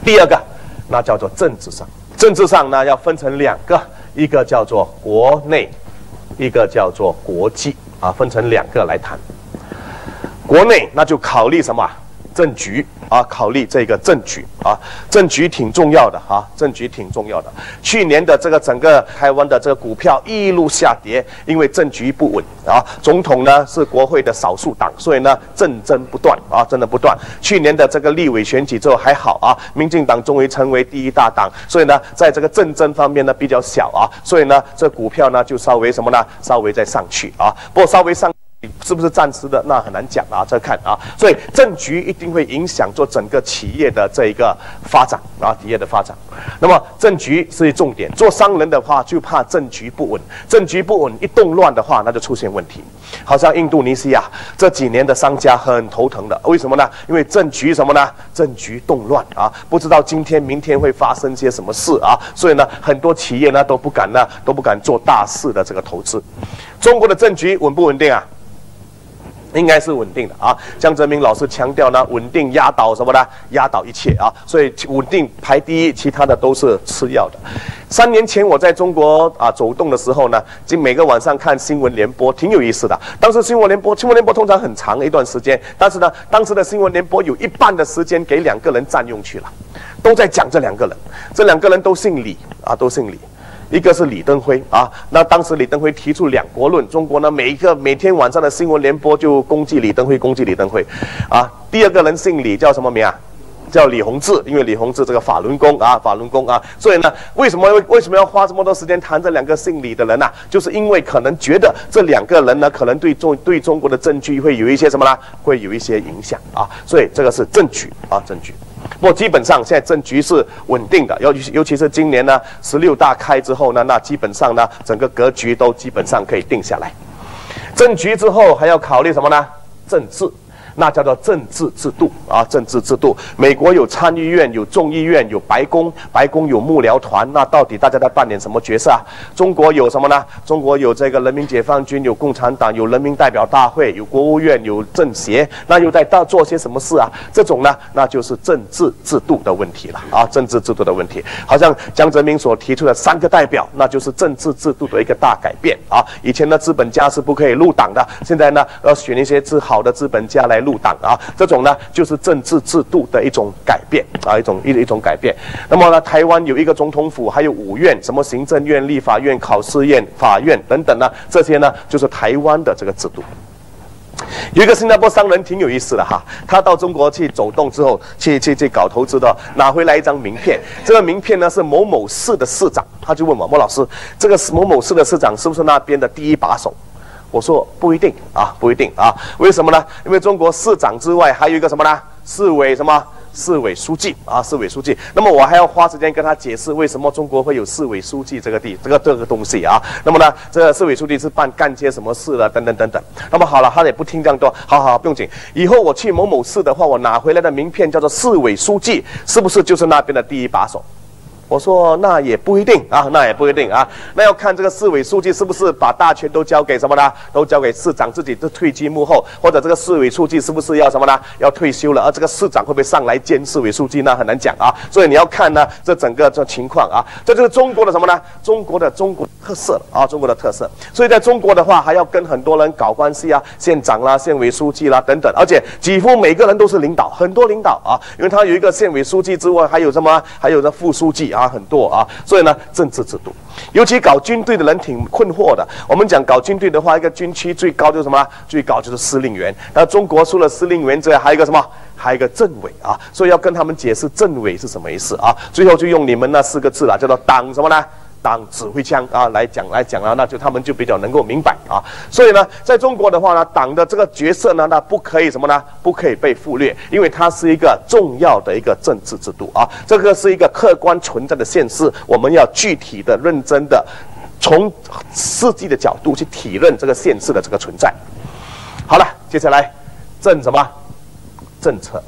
第二个，那叫做政治上。政治上呢，要分成两个，一个叫做国内，一个叫做国际啊，分成两个来谈。国内那就考虑什么？政局啊，考虑这个政局啊，政局挺重要的啊，政局挺重要的。去年的这个整个台湾的这个股票一路下跌，因为政局不稳啊。总统呢是国会的少数党，所以呢政争不断啊，真的不断。去年的这个立委选举之后还好啊，民进党终于成为第一大党，所以呢在这个政争方面呢比较小啊，所以呢这股票呢就稍微什么呢，稍微再上去啊，不过稍微上。是不是暂时的？那很难讲啊，这看啊。所以政局一定会影响做整个企业的这一个发展啊，企业的发展。那么政局是重点，做商人的话就怕政局不稳，政局不稳一动乱的话，那就出现问题。好像印度尼西亚这几年的商家很头疼的，为什么呢？因为政局什么呢？政局动乱啊，不知道今天明天会发生些什么事啊，所以呢，很多企业呢都不敢做大事的这个投资。中国的政局稳不稳定啊？应该是稳定的啊。江泽民老师强调呢，稳定压倒什么呢？压倒一切啊，所以稳定排第一，其他的都是次要的。3年前我在中国走动的时候呢，每个晚上看新闻联播，挺有意思的。当时新闻联播通常很长一段时间，但是呢，当时的新闻联播有一半的时间给2个人占用去了，都在讲这2个人，这2个人都姓李啊，都姓李。一个是李登辉啊，那当时李登辉提出2国论，中国呢每天晚上的新闻联播就攻击李登辉，啊。第二个人姓李，叫什么名啊？叫李洪志，因为李洪志这个法轮功啊，所以呢，为什么要花这么多时间谈这2个姓李的人呢？就是因为可能觉得这2个人呢，可能对中国的政局会有一些什么呢？会有一些影响啊，所以这个是政局啊，政局。不过基本上现在政局是稳定的，尤其是今年呢16大开之后呢，那基本上呢整个格局都基本上可以定下来。政局之后还要考虑什么呢？政治。那叫做政治制度啊，政治制度。美国有参议院，有众议院，有白宫，白宫有幕僚团。那到底大家在扮演什么角色啊？中国有什么呢？中国有这个人民解放军，有共产党，有人民代表大会，有国务院，有政协。那又在做些什么事啊？这种呢，那就是政治制度的问题了啊，政治制度的问题。好像江泽民所提出的3个代表，那就是政治制度的一个大改变啊。以前呢，资本家是不可以入党的，现在呢，要选一些好的资本家来入党啊，这种呢就是政治制度的一种改变啊，一种改变。那么呢，台湾有一个总统府，还有5院，什么行政院、立法院、考试院、法院等等呢，这些呢就是台湾的这个制度。有一个新加坡商人挺有意思的哈，他到中国去走动之后，去搞投资的，拿回来一张名片，这个名片呢是某某市的市长，他就问我，莫老师，这个某某市的市长是不是那边的第一把手？我说不一定啊，不一定啊，为什么呢？因为中国市长之外还有一个什么呢？市委书记啊，市委书记。那么我还要花时间跟他解释为什么中国会有市委书记这个东西啊。那么呢，这个市委书记是干些什么事了？等等。那么好了，他也不听这样多，好，不用紧。以后我去某某市的话，我拿回来的名片叫做市委书记，是不是就是那边的第一把手？我说那也不一定啊，那要看这个市委书记是不是把大权都交给什么呢？都交给市长自己就退居幕后，或者这个市委书记是不是要什么呢？要退休了，而这个市长会不会上来兼市委书记呢？很难讲啊。所以你要看呢这整个这情况啊，这就是中国的什么呢？中国特色啊，中国的特色。所以在中国的话，还要跟很多人搞关系啊，县长啦、县委书记啦等等，而且几乎每个人都是领导，很多领导啊，因为他有一个县委书记之外，还有什么？还有这副书记啊，很多啊。所以呢，政治制度，尤其搞军队的人挺困惑的。我们讲搞军队的话，一个军区最高就是什么？最高就是司令员。那中国除了司令员之外，还有一个什么？还有一个政委啊。所以要跟他们解释政委是什么意思啊。最后就用你们那4个字了，叫做党什么呢？党指挥枪啊，来讲了，那就他们就比较能够明白啊。所以呢，在中国的话呢，党的这个角色呢，那不可以什么呢？不可以被忽略，因为它是一个重要的一个政治制度啊。这个是一个客观存在的现实，我们要具体的、认真的，从实际的角度去体认这个现实的这个存在。好了，接下来政策。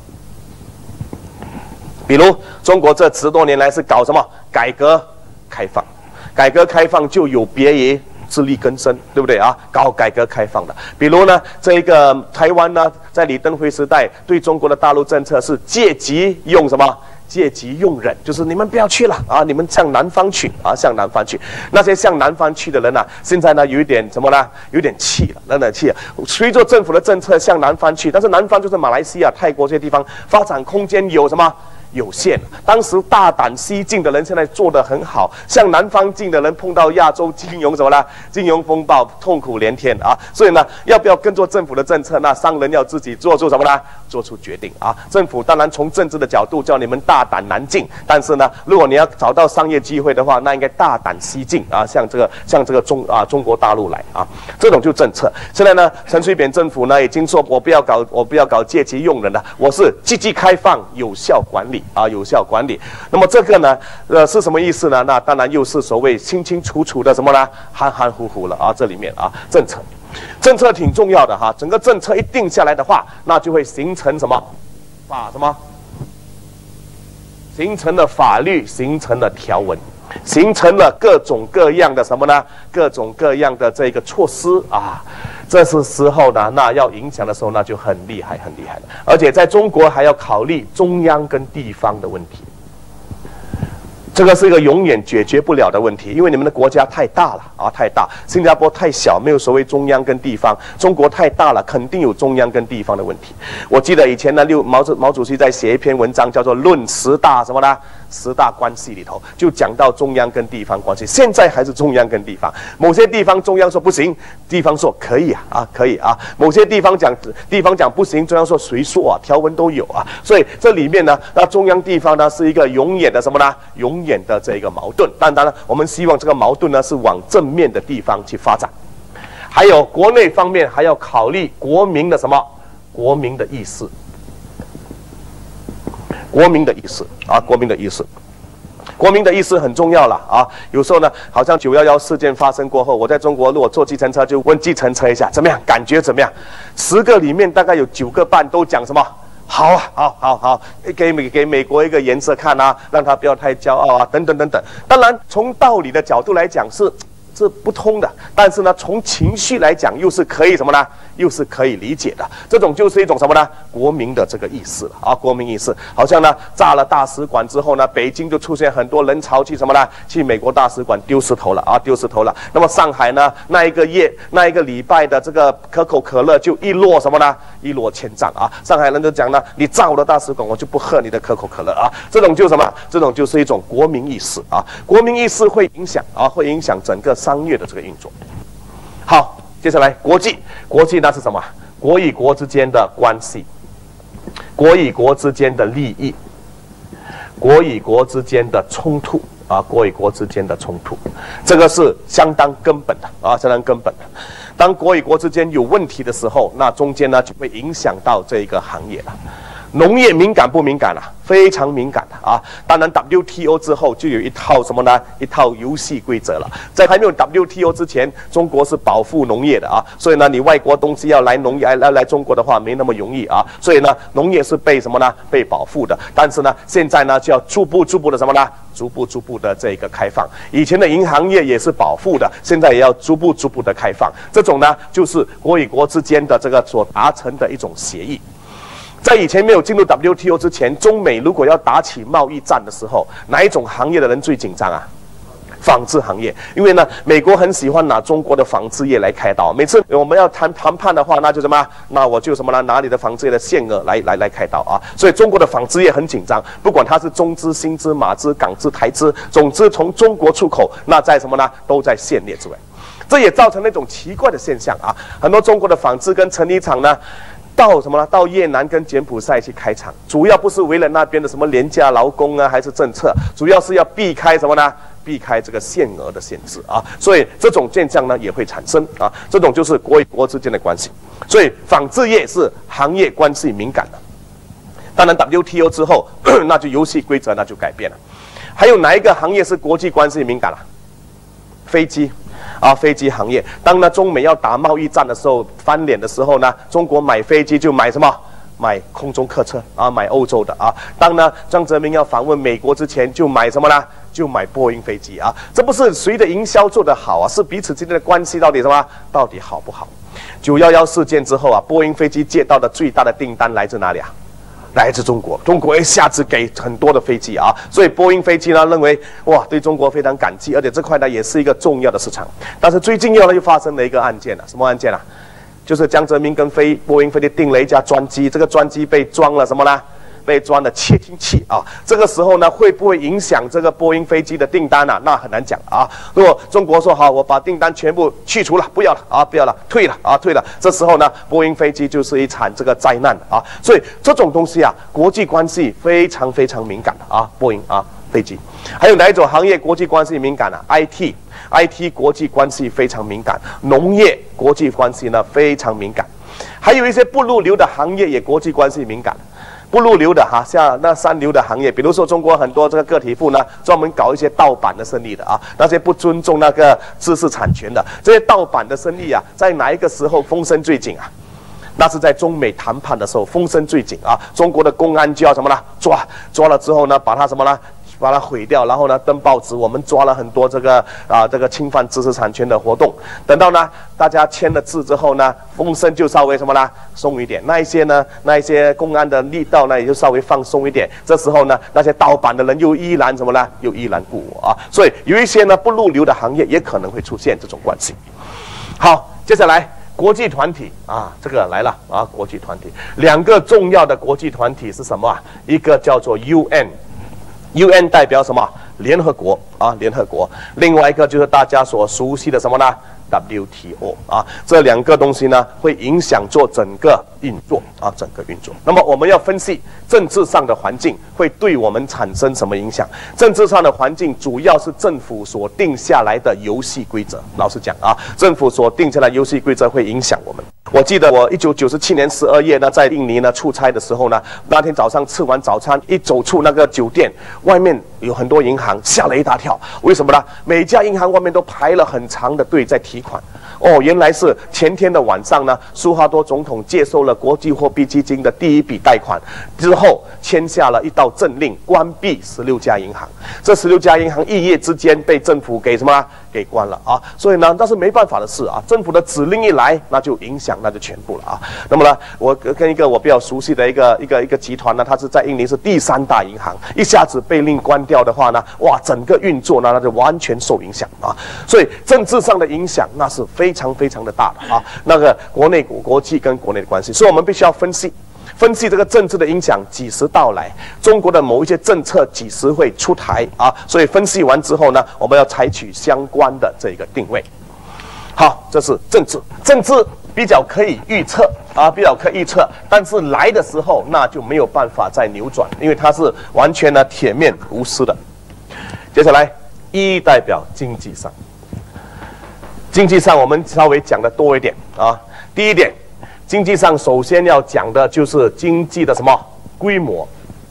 比如中国这10多年来是搞什么？改革开放。改革开放就有别于自力更生，对不对啊？搞改革开放的，比如呢，这个台湾呢，在李登辉时代对中国的大陆政策是借机用什么？ 借机用人，就是你们不要去了啊，你们向南方去啊，向南方去。那些向南方去的人呢，现在呢有一点什么呢？有点气了，有点气了。随着政府的政策向南方去，但是南方就是马来西亚、泰国这些地方，发展空间有什么？有限。当时大胆西进的人现在做得很好，向南方进的人碰到亚洲金融什么呢？金融风暴，痛苦连天啊！所以呢，要不要跟着政府的政策？那商人要自己做出什么呢？做出决定啊！政府当然从政治的角度叫你们大胆南进，但是呢，如果你要找到商业机会的话，那应该大胆西进啊！向这个中国大陆来啊！这种就政策。现在呢，陈水扁政府呢已经说我不要搞借机用人了，我是积极开放、有效管理。有效管理。那么这个呢，是什么意思呢？那当然又是所谓清清楚楚的什么呢？含含糊糊了啊！这里面啊，政策挺重要的哈。整个政策一定下来的话，那就会形成什么？形成了法律，形成了条文，形成了各种各样的什么呢？各种各样的这个措施啊。这是时候呢，那要影响的时候，那就很厉害，很厉害了。而且在中国还要考虑中央跟地方的问题，这个是一个永远解决不了的问题，因为你们的国家太大了啊，太大。新加坡太小，没有所谓中央跟地方；中国太大了，肯定有中央跟地方的问题。我记得以前呢，毛主席在写一篇文章，叫做《论十大什么呢？十大关系》里头就讲到中央跟地方关系。现在还是中央跟地方，某些地方中央说不行，地方说可以啊，可以啊。某些地方讲不行，中央说谁说啊？条文都有啊。所以这里面呢，那中央地方呢是一个永远的什么呢？永远的这个矛盾。当然了，我们希望这个矛盾呢是往正面的地方去发展。还有国内方面还要考虑国民的什么？国民的意识。国民的意识啊，国民的意识，国民的意识很重要了啊！有时候呢，好像911事件发生过后，我在中国如果坐计程车，就问计程车一下怎么样，感觉怎么样？10个里面大概有9个半都讲什么？好啊，好，给美国一个颜色看啊，让他不要太骄傲啊，等等等等。当然，从道理的角度来讲是不通的，但是呢，从情绪来讲又是可以什么呢？又是可以理解的。这种就是一种什么呢？国民的这个意识了啊，国民意识。好像呢，炸了大使馆之后呢，北京就出现很多人潮去什么呢？去美国大使馆丢石头了啊，丢石头了。那么上海呢，那一个礼拜的这个可口可乐就一落什么呢？一落千丈啊！上海人就讲呢，你炸我的大使馆，我就不喝你的可口可乐啊！这种就是什么？这种就是一种国民意识啊！国民意识会影响整个商业的这个运作。好。接下来，国际那是什么？国与国之间的关系，国与国之间的利益，国与国之间的冲突啊，国与国之间的冲突，这个是相当根本的啊，相当根本的。当国与国之间有问题的时候，那中间呢就会影响到这个行业了。农业敏感不敏感啊？非常敏感的啊！当然 WTO 之后就有一套什么呢？一套游戏规则了。在还没有 WTO 之前，中国是保护农业的啊，所以呢，你外国东西要来中国的话，没那么容易啊。所以呢，农业是被什么呢？被保护的。但是呢，现在呢就要逐步的什么呢？逐步的这个开放。以前的银行业也是保护的，现在也要逐步的开放。这种呢，就是国与国之间的这个所达成的一种协议。在以前没有进入 WTO 之前，中美如果要打起贸易战的时候，哪一种行业的人最紧张啊？纺织行业，因为呢，美国很喜欢拿中国的纺织业来开刀。每次我们要谈判的话，那就什么？那我就什么呢？拿你的纺织业的限额来开刀啊！所以中国的纺织业很紧张，不管它是中资、新资、马资、港资、台资，总之从中国出口，那在什么呢？都在限列之外。这也造成那种奇怪的现象啊！很多中国的纺织跟成衣厂呢。到什么呢？到越南跟柬埔寨去开厂，主要不是为了那边的什么廉价劳工啊，还是政策，主要是要避开什么呢？避开这个限额的限制啊。所以这种现象呢也会产生啊。这种就是国与国之间的关系。所以纺织业是行业关系敏感的。当然 WTO 之后，那就游戏规则那就改变了。还有哪一个行业是国际关系敏感了？飞机。啊，飞机行业，当呢中美要打贸易战的时候，翻脸的时候呢，中国买飞机就买什么？买空中客车啊，买欧洲的啊。当呢张泽民要访问美国之前，就买什么呢？就买波音飞机啊。这不是谁的营销做得好啊，是彼此之间的关系到底什么？到底好不好？911事件之后啊，波音飞机接到的最大的订单来自哪里啊？ 来自中国，中国一下子给很多的飞机啊，所以波音飞机呢认为哇对中国非常感激，而且这块呢也是一个重要的市场。但是最近又发生了一个案件什么案件就是江泽民跟波音飞机订了一架专机，这个专机被装了什么呢？被装了窃听器啊！这个时候呢，会不会影响这个波音飞机的订单那很难讲啊。如果中国说好，我把订单全部去除了，不要了，退了，这时候呢，波音飞机就是一场这个灾难啊。所以这种东西国际关系非常非常敏感的波音飞机。还有哪一种行业国际关系敏感？IT 国际关系非常敏感，农业国际关系呢非常敏感，还有一些不入流的行业也国际关系敏感。不入流的像那三流的行业，比如说中国很多这个个体户呢，专门搞一些盗版的生意的那些不尊重那个知识产权的这些盗版的生意在哪一个时候风声最紧那是在中美谈判的时候风声最紧中国的公安就要什么呢？抓了之后呢，把它什么呢？把它毁掉，然后呢登报纸，我们抓了很多这个侵犯知识产权的活动。等到呢大家签了字之后呢，风声就稍微什么呢松一点，那一些公安的力道呢也就稍微放松一点。这时候呢那些盗版的人又依然什么呢？又依然故我所以有一些呢不入流的行业也可能会出现这种关系。好，接下来国际团体这个来了国际团体两个重要的国际团体是什么一个叫做 UN 代表什么？联合国联合国。另外一个就是大家所熟悉的什么呢 ？WTO 这两个东西呢会影响做整个运作整个运作。那么我们要分析政治上的环境会对我们产生什么影响？政治上的环境主要是政府所定下来的游戏规则。老实讲政府所定下来的游戏规则会影响我们。我记得我1997年12月呢，在印尼呢出差的时候呢，那天早上吃完早餐，一走出那个酒店，外面有很多银行，吓了一大跳。为什么呢？每家银行外面都排了很长的队在提款。原来是前天的晚上呢，苏哈多总统接受了国际货币基金的第一笔贷款之后，签下了一道政令，关闭16家银行。这16家银行一夜之间被政府给什么？给关了所以呢，那是没办法的事政府的指令一来，那就影响，那就全部了那么呢，我跟一个我比较熟悉的一个集团呢，它是在印尼是第3大银行，一下子被令关掉的话呢，哇，整个运作呢那就完全受影响所以政治上的影响那是非常非常的大的那个国内国际跟国内的关系，所以我们必须要分析这个政治的影响几时到来，中国的某一些政策几时会出台所以分析完之后呢，我们要采取相关的这个定位。好，这是政治比较可以预测但是来的时候那就没有办法再扭转，因为它是完全呢铁面无私的。接下来一代表经济上我们稍微讲的多一点第一点，经济上首先要讲的就是经济的什么规模。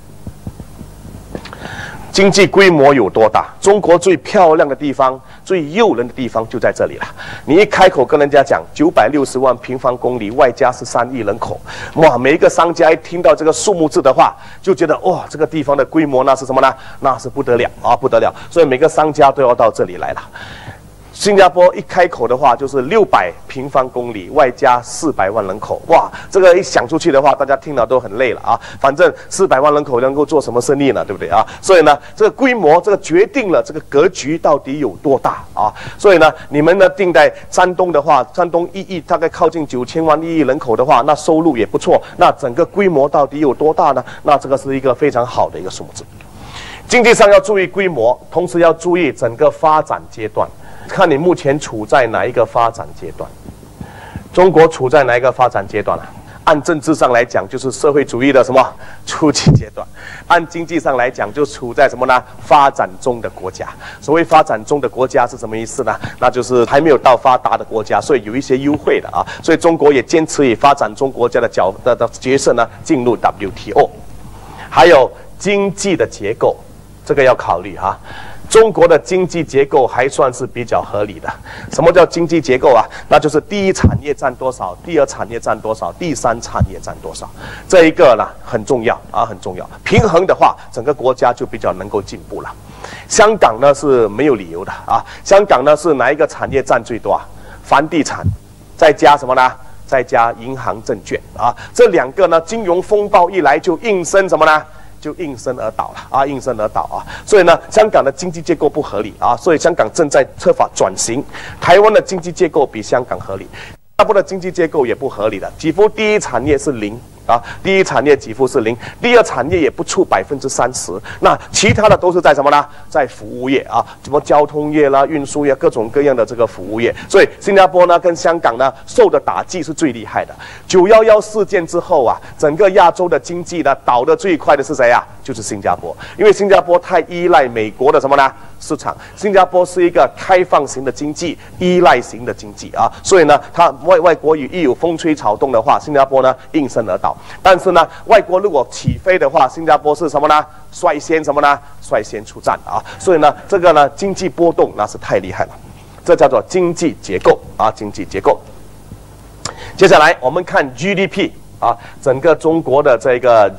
经济规模有多大？中国最漂亮的地方、最诱人的地方就在这里了。你一开口跟人家讲960万平方公里，外加13亿人口，哇！每一个商家一听到这个数目字的话，就觉得哇，这个地方的规模那是什么呢？那是不得了不得了！所以每个商家都要到这里来了。新加坡一开口的话就是600平方公里，外加400万人口，哇！这个一想出去的话，大家听了都很累了反正400万人口能够做什么生意呢？对不对所以呢，这个规模这个决定了这个格局到底有多大所以呢，你们呢定在山东的话，山东1亿大概靠近9000万1亿人口的话，那收入也不错。那整个规模到底有多大呢？那这个是一个非常好的一个数字。经济上要注意规模，同时要注意整个发展阶段。看你目前处在哪一个发展阶段。中国处在哪一个发展阶段按政治上来讲，就是社会主义的什么初级阶段；按经济上来讲，就处在什么呢？发展中的国家。所谓发展中的国家是什么意思呢？那就是还没有到发达的国家，所以有一些优惠的所以中国也坚持以发展中国家的角色呢进入 WTO。还有经济的结构，这个要考虑中国的经济结构还算是比较合理的。什么叫经济结构那就是第一产业占多少，第二产业占多少，第三产业占多少。这一个呢很重要很重要。平衡的话，整个国家就比较能够进步了。香港呢是没有理由的香港呢是哪一个产业占最多房地产，再加什么呢？ 再加银行证券啊，这两个呢，金融风暴一来就应声什么呢？就应声而倒了啊，应声而倒啊。所以呢，香港的经济结构不合理啊，所以香港正在设法转型。台湾的经济结构比香港合理，新加坡的经济结构也不合理的，几乎第一产业是0。啊，第一产业几乎是0，第二产业也不出30%，那其他的都是在什么呢？在服务业啊，什么交通业啦、运输业，各种各样的这个服务业。所以新加坡呢跟香港呢受的打击是最厉害的。911事件之后啊，整个亚洲的经济呢倒得最快的是谁啊？就是新加坡，因为新加坡太依赖美国的什么呢？市场。新加坡是一个开放型的经济，依赖型的经济啊，所以呢，它外国一有风吹草动的话，新加坡呢应声而倒。但是呢，外国如果起飞的话，新加坡是什么呢？率先什么呢？率先出战啊！所以呢，这个呢经济波动那是太厉害了，这叫做经济结构啊，经济结构。接下来我们看 GDP 啊，整个中国的这个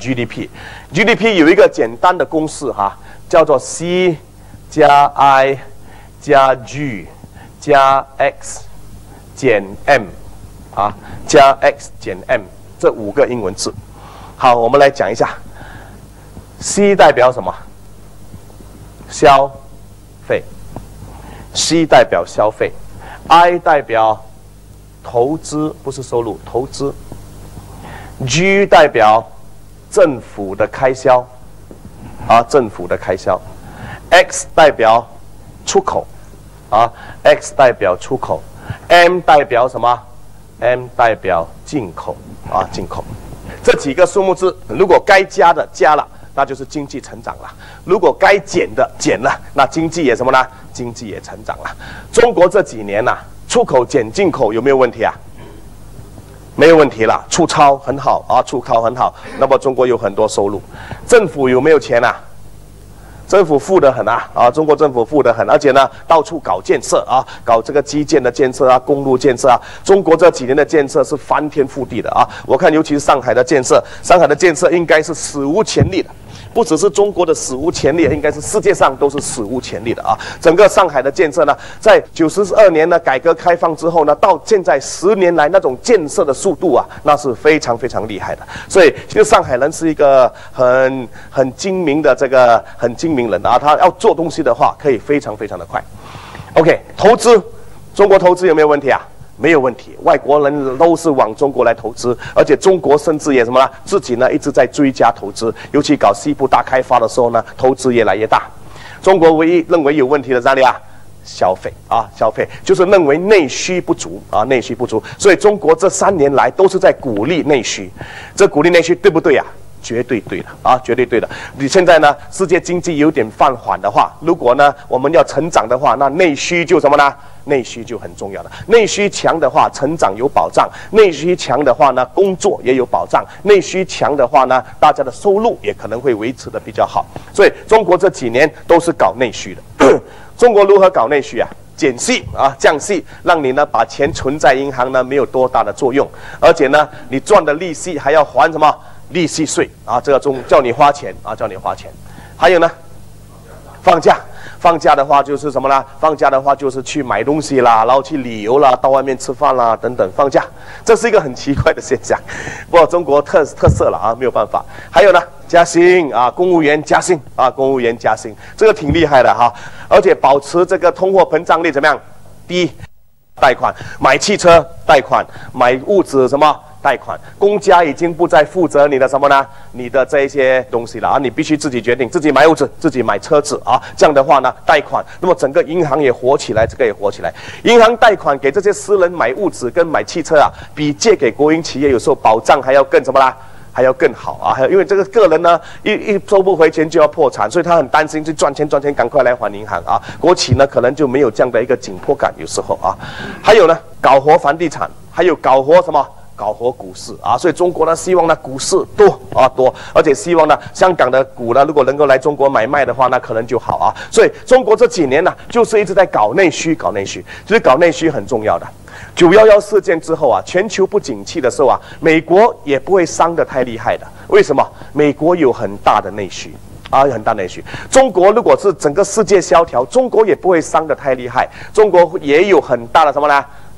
GDP 有一个简单的公式哈，叫做 C 加 I 加 G 加 X 减 M 啊，加 X 减 M。这5个英文字，好，我们来讲一下。C 代表什么？消费。C 代表消费。I 代表投资，不是收入，投资。G 代表政府的开销，啊，政府的开销。X 代表出口，啊 ，X 代表出口。M 代表什么？M 代表进口啊，进口。这几个数目字，如果该加的加了，那就是经济成长了；如果该减的减了，那经济也什么呢？经济也成长了。中国这几年出口减进口有没有问题啊？没有问题了，出超很好啊，出超很好。那么中国有很多收入，政府有没有钱啊？政府富得很啊，中国政府富得很，而且呢，到处搞建设啊，搞这个基建的建设啊，公路建设啊。中国这几年的建设是翻天覆地的啊！我看，尤其是上海的建设，上海的建设应该是史无前例的。不只是中国的史无前例，应该是世界上都是史无前例的啊！整个上海的建设呢，在92年呢改革开放之后呢，到现在10年来那种建设的速度啊，那是非常非常厉害的。所以，其实上海人是一个很精明的很精明人啊，他要做东西的话，可以非常非常的快。OK， 投资，中国投资有没有问题啊？没有问题，外国人都是往中国来投资，而且中国甚至也什么呢？自己呢一直在追加投资，尤其搞西部大开发的时候呢，投资越来越大。中国唯一认为有问题的在哪里啊？消费啊，消费就是认为内需不足啊，内需不足，所以中国这3年来都是在鼓励内需，这鼓励内需对不对啊？绝对对的啊，绝对对的。你现在呢，世界经济有点放缓的话，如果呢我们要成长的话，那内需就什么呢？内需就很重要了。内需强的话，成长有保障；内需强的话呢，工作也有保障；内需强的话呢，大家的收入也可能会维持的比较好。所以中国这几年都是搞内需的。中国如何搞内需啊？减息啊，降息，让你呢把钱存在银行呢没有多大的作用，而且呢你赚的利息还要还什么？利息税啊，这个叫你花钱啊，叫你花钱。还有呢，放假。放假的话就是什么呢？放假的话就是去买东西啦，然后去旅游啦，到外面吃饭啦，等等。放假，这是一个很奇怪的现象，不过中国特色了啊，没有办法。还有呢，加薪啊，公务员加薪啊，公务员加薪，这个挺厉害的哈。而且保持这个通货膨胀率怎么样？低。贷款买汽车，贷款买物质什么？贷款，公家已经不再负责你的什么呢？你的这一些东西了啊，你必须自己决定，自己买物质，自己买车子啊。这样的话呢，贷款，那么整个银行也活起来，这个也活起来。银行贷款给这些私人买物质跟买汽车啊，比借给国营企业有时候保障还要更什么啦？还要更好啊！因为这个个人呢，一收不回钱就要破产，所以他很担心去赚钱，赶快来还银行啊。国企呢，可能就没有这样的一个紧迫感，有时候啊。还有呢，搞活房地产，还有搞活什么？搞活股市啊，所以中国呢希望呢股市多，而且希望呢香港的股呢如果能够来中国买卖的话，那可能就好啊。所以中国这几年呢就是一直在搞内需，其实搞内需很重要的。911事件之后啊，全球不景气的时候啊，美国也不会伤得太厉害的。为什么？美国有很大的内需。啊，很大内需。中国如果是整个世界萧条，中国也不会伤得太厉害。中国也有很大的什么呢？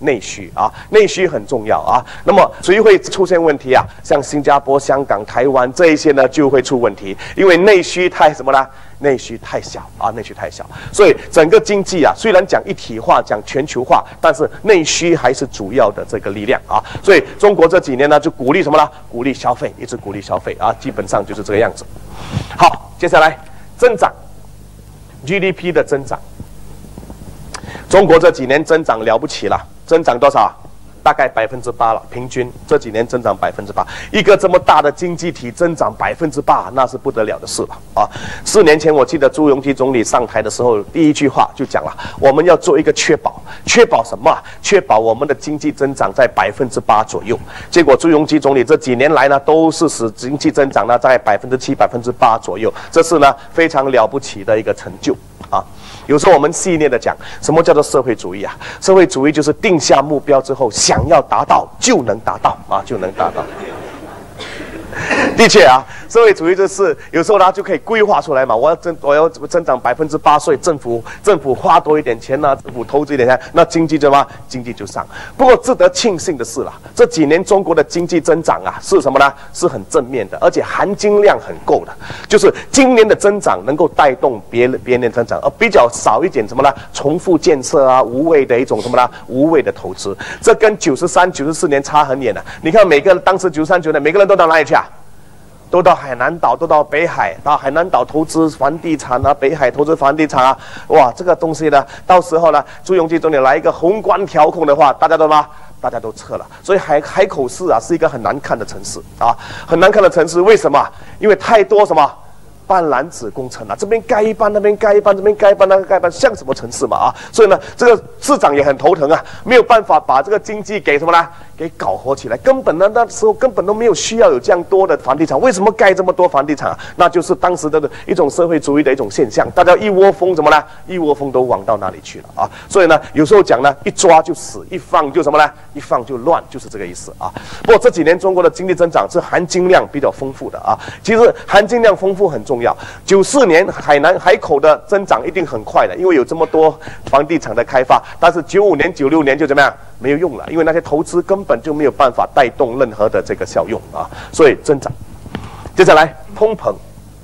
内需啊，内需很重要啊。那么谁会出现问题啊？像新加坡、香港、台湾这一些呢就会出问题，因为内需太什么呢？内需太小啊，内需太小，所以整个经济啊，虽然讲一体化、讲全球化，但是内需还是主要的这个力量啊。所以中国这几年呢，就鼓励什么呢？鼓励消费，一直鼓励消费啊，基本上就是这个样子。好，接下来增长 GDP 的增长，中国这几年增长了不起了，增长多少？大概8%了，平均这几年增长8%。一个这么大的经济体增长8%，那是不得了的事了啊！4年前我记得朱镕基总理上台的时候，第一句话就讲了，我们要做一个确保什么？确保我们的经济增长在8%左右。结果朱镕基总理这几年来呢，都是使经济增长呢在7%、8%左右，这是呢非常了不起的一个成就啊！有时候我们细腻的讲，什么叫做社会主义啊？社会主义就是定下目标之后，想要达到就能达到啊，就能达到。的确啊，社会主义就是有时候它就可以规划出来嘛。我要增长8%，所以政府花多一点钱呢、政府投资一点钱，那经济就嘛，经济就上。不过值得庆幸的是啦，这几年中国的经济增长啊是什么呢？是很正面的，而且含金量很够的。就是今年的增长能够带动别年增长，而比较少一点什么呢？重复建设啊，无谓的一种什么呢？无谓的投资，这跟93、94年差很远的。你看当时93、94年，每个人都到哪里去啊？都到海南岛，都到北海，到海南岛投资房地产啊，北海投资房地产啊，哇，这个东西呢，到时候呢，朱镕基总理来一个宏观调控的话，大家都吗？大家都撤了。所以海口市啊，是一个很难看的城市啊，很难看的城市。为什么？因为太多什么？半篮子工程啊，这边盖一半，那边盖一半，这边盖一半，那个盖一半，像什么城市嘛啊？所以呢，这个市长也很头疼啊，没有办法把这个经济给什么呢？给搞活起来。根本呢，那时候根本都没有需要有这样多的房地产。为什么盖这么多房地产啊？那就是当时的一种社会主义的一种现象，大家一窝蜂怎么呢？一窝蜂都往到哪里去了啊？所以呢，有时候讲呢，一抓就死，一放就什么呢？一放就乱，就是这个意思啊。不过这几年中国的经济增长是含金量比较丰富的啊。其实含金量丰富很重要。94年海口的增长一定很快的，因为有这么多房地产的开发。但是95年、96年就怎么样？没有用了，因为那些投资根本就没有办法带动任何的这个效用啊。所以增长。接下来通膨。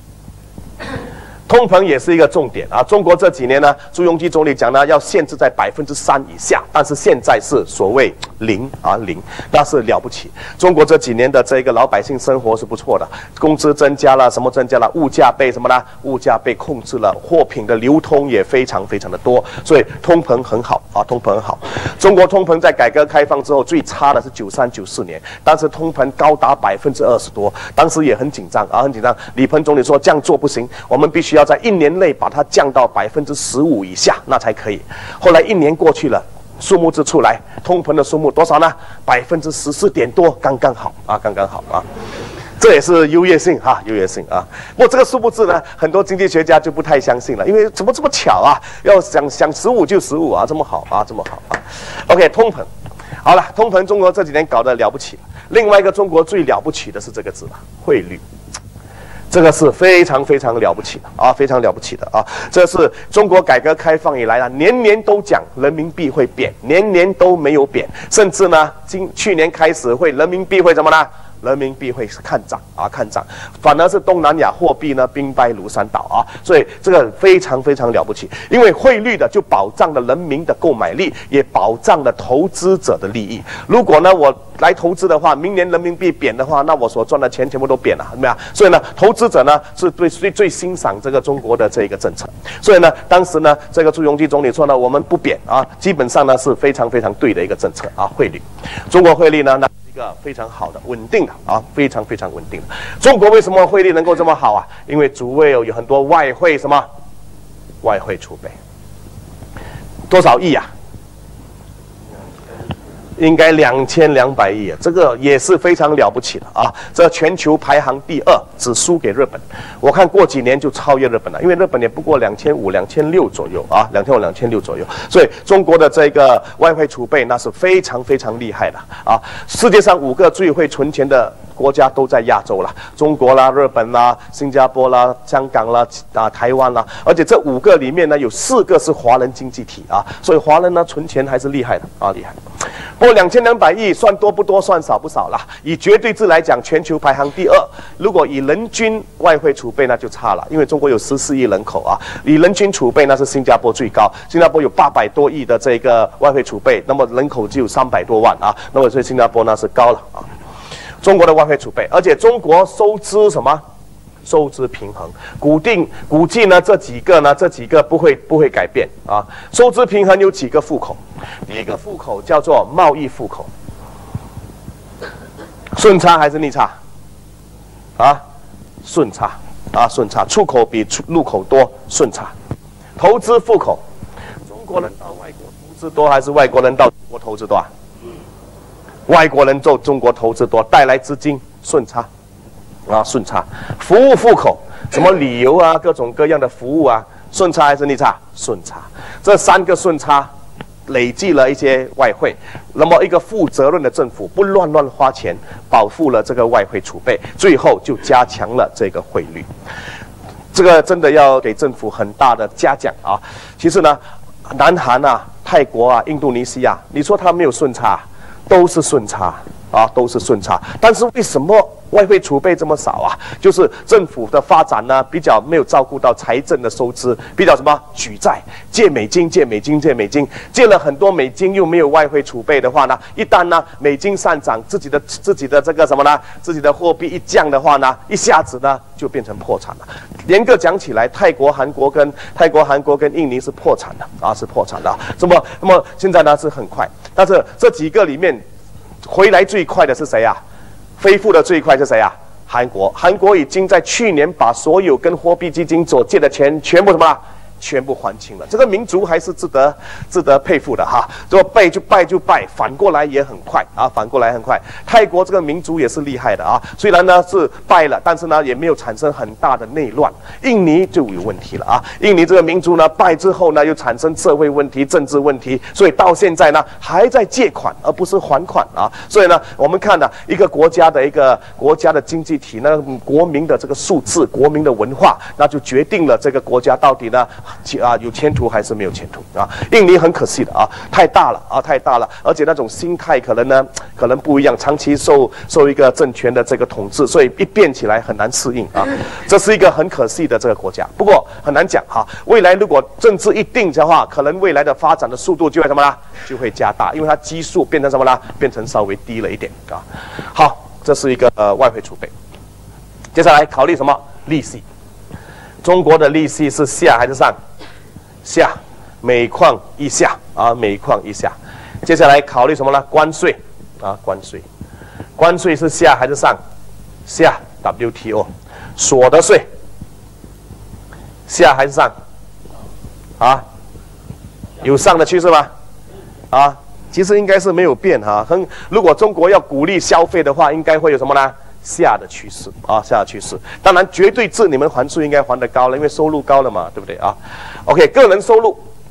通膨也是一个重点啊！中国这几年呢，朱镕基总理讲呢，要限制在3%以下，但是现在是所谓0，那是了不起。中国这几年的这个老百姓生活是不错的，工资增加了，什么增加了？物价被什么呢？物价被控制了，货品的流通也非常非常的多，所以通膨很好啊，通膨很好。中国通膨在改革开放之后最差的是93、94年，当时通膨高达20%多，当时也很紧张啊，很紧张。李鹏总理说这样做不行，我们必须要在1年内把它降到15%以下，那才可以。后来1年过去了，数目字出来，通膨的数目多少呢？14%点多，刚刚好啊，刚刚好啊。这也是优越性哈，优越性啊。不过这个数目字呢，很多经济学家就不太相信了，因为怎么这么巧啊？要想15就15啊，这么好啊，这么好啊。OK， 通膨，好了，通膨中国这几年搞得了不起了。另外一个中国最了不起的是这个字了，汇率。这个是非常非常了不起的啊，非常了不起的啊！这是中国改革开放以来啊，年年都讲人民币会贬，年年都没有贬，甚至呢，去年开始人民币会怎么呢？人民币会看涨啊，看涨，反而是东南亚货币呢兵败如山倒啊，所以这个非常非常了不起，因为汇率的就保障了人民的购买力，也保障了投资者的利益。如果呢我来投资的话，明年人民币贬的话，那我所赚的钱全部都贬了，怎么样？所以呢，投资者呢是最欣赏这个中国的这个政策。所以呢，当时呢，这个朱镕基总理说呢，我们不贬啊，基本上呢是非常非常对的一个政策啊，汇率，中国汇率呢一个非常好的、稳定的啊，非常非常稳定的。中国为什么汇率能够这么好啊？因为主位有很多外汇什么？外汇储备多少亿啊？应该2200亿啊，这个也是非常了不起的啊！这全球排行第2，只输给日本。我看过几年就超越日本了，因为日本也不过2500、2600左右啊，2500、2600左右。所以中国的这个外汇储备那是非常非常厉害的啊！世界上5个最会存钱的国家都在亚洲啦，中国啦、日本啦、新加坡啦、香港啦、台湾啦，而且这5个里面呢，有4个是华人经济体啊，所以华人呢存钱还是厉害的啊，厉害。 不过2200亿算多不多，算少不少啦。以绝对值来讲，全球排行第2。如果以人均外汇储备，那就差了，因为中国有14亿人口啊。以人均储备，那是新加坡最高，新加坡有800多亿的这个外汇储备，那么人口只有300多万啊，那么所以新加坡那是高了啊。中国的外汇储备，而且中国收支什么？收支平衡，估计呢这几个不会改变啊。收支平衡有几个户口，第一个户口叫做贸易户口，顺差还是逆差？啊，顺差啊，顺差，出口比入口多，顺差。投资户口，中国人到外国投资多还是外国人到中国投资多啊？外国人到中国投资多，带来资金顺差。啊，顺差。服务户口，什么旅游啊，各种各样的服务啊，顺差还是逆差？顺差。这3个顺差累积了一些外汇，那么一个负责任的政府不乱花钱，保护了这个外汇储备，最后就加强了这个汇率。这个真的要给政府很大的嘉奖啊！其实呢，南韩啊、泰国啊、印度尼西亚，你说它没有顺差，都是顺差啊，都是顺差。但是为什么外汇储备这么少啊？就是政府的发展呢，比较没有照顾到财政的收支，比较什么举债、借美金，借了很多美金，又没有外汇储备的话呢，一旦呢美金上涨，自己的这个什么呢，自己的货币一降的话呢，一下子呢就变成破产了。严格讲起来，泰国、韩国跟印尼是破产的啊，是破产的啊。那么现在呢是很快，但是这几个里面回来最快的是谁啊？恢复的最快是谁啊？韩国已经在去年把所有跟货币基金所借的钱全部什么？全部还清了。这个民族还是值得佩服的哈。说败就败，反过来也很快啊，反过来很快。泰国这个民族也是厉害的啊，虽然呢是败了，但是呢也没有产生很大的内乱。印尼就有问题了啊，印尼这个民族呢败之后呢又产生社会问题、政治问题，所以到现在呢还在借款而不是还款啊。所以呢我们看呢一个国家的经济体呢，国民的这个素质、国民的文化，那就决定了这个国家到底呢有前途还是没有前途啊？印尼很可惜的啊，太大了，而且那种心态可能不一样，长期受一个政权的这个统治，所以一变起来很难适应啊。这是一个很可惜的这个国家。不过很难讲哈，未来如果政治一定的话，可能未来的发展的速度就会什么啦？就会加大，因为它基数变成什么啦？变成稍微低了一点啊。好，这是一个外汇储备。接下来考虑什么？利息。中国的利息是下还是上？下，每况愈下啊，每况愈下。接下来考虑什么呢？关税啊，关税是下还是上？下 ，WTO。所得税下还是上？啊，有上的趋势吗？啊，其实应该是没有变哈。如果中国要鼓励消费的话，应该会有什么呢？下的趋势啊，下的趋势。当然，绝对值你们还税应该还得高了，因为收入高了嘛，对不对啊 ？OK， 个人收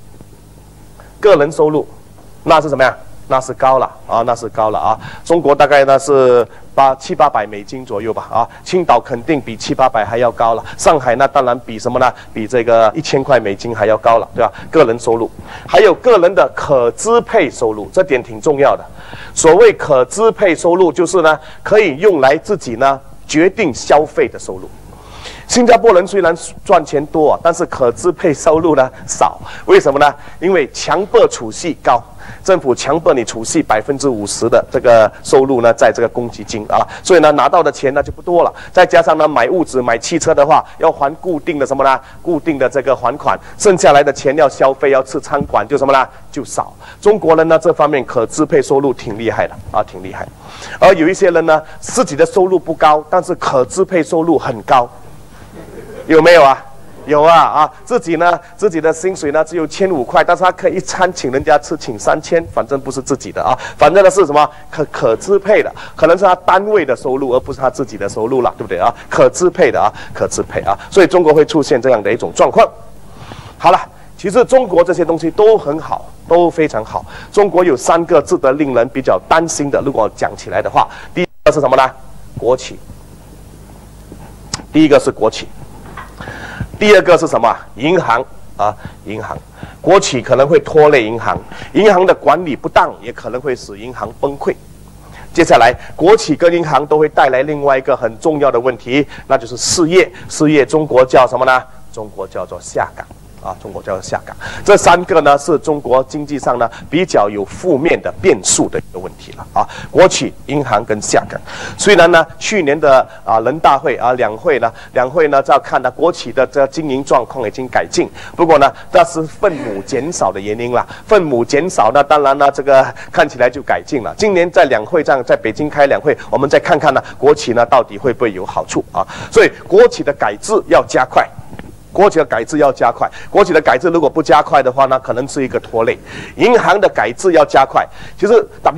入，那是什么呀？那是高了啊，那是高了啊。中国大概呢是700-800美金左右吧啊。青岛肯定比700-800还要高了，上海那当然比什么呢？比这个1000块美金还要高了，对吧？个人收入，还有个人的可支配收入，这点挺重要的。所谓可支配收入，就是呢可以用来自己呢决定消费的收入。新加坡人虽然赚钱多啊，但是可支配收入呢少，为什么呢？因为强迫储蓄高，政府强迫你储蓄50%的这个收入呢，在这个公积金啊，所以呢拿到的钱呢就不多了。再加上呢买物质、买汽车的话，要还固定的什么呢？固定的这个还款，剩下来的钱要消费、要吃餐馆，就什么呢？就少。中国人呢这方面可支配收入挺厉害的啊，挺厉害。而有一些人呢自己的收入不高，但是可支配收入很高。有没有啊？有啊！自己的薪水呢只有1500块，但是他可以一餐请人家吃，请3000，反正不是自己的啊，反正呢是什么可支配的，可能是他单位的收入，而不是他自己的收入了，对不对啊？可支配的啊，可支配啊，所以中国会出现这样的一种状况。好了，其实中国这些东西都很好，都非常好。中国有3个值得令人比较担心的，如果讲起来的话，第一个是什么呢？国企。第一个是国企。第二个是什么？银行啊，银行。 国企可能会拖累银行，银行的管理不当也可能会使银行崩溃。接下来，国企跟银行都会带来另外一个很重要的问题，那就是失业。失业，中国叫什么呢？中国叫做下岗。中国叫做下岗，这3个呢是中国经济上呢比较有负面的变数的一个问题了国企、银行跟下岗。虽然呢去年的人大会两会呢照看呢国企的这经营状况已经改进，不过呢这是分母减少的原因啦。分母减少呢，当然呢这个看起来就改进了。今年在两会上，在北京开两会，我们再看看呢国企呢到底会不会有好处所以国企的改制要加快。国企的改制要加快，国企的改制如果不加快的话呢，可能是一个拖累。银行的改制要加快，其实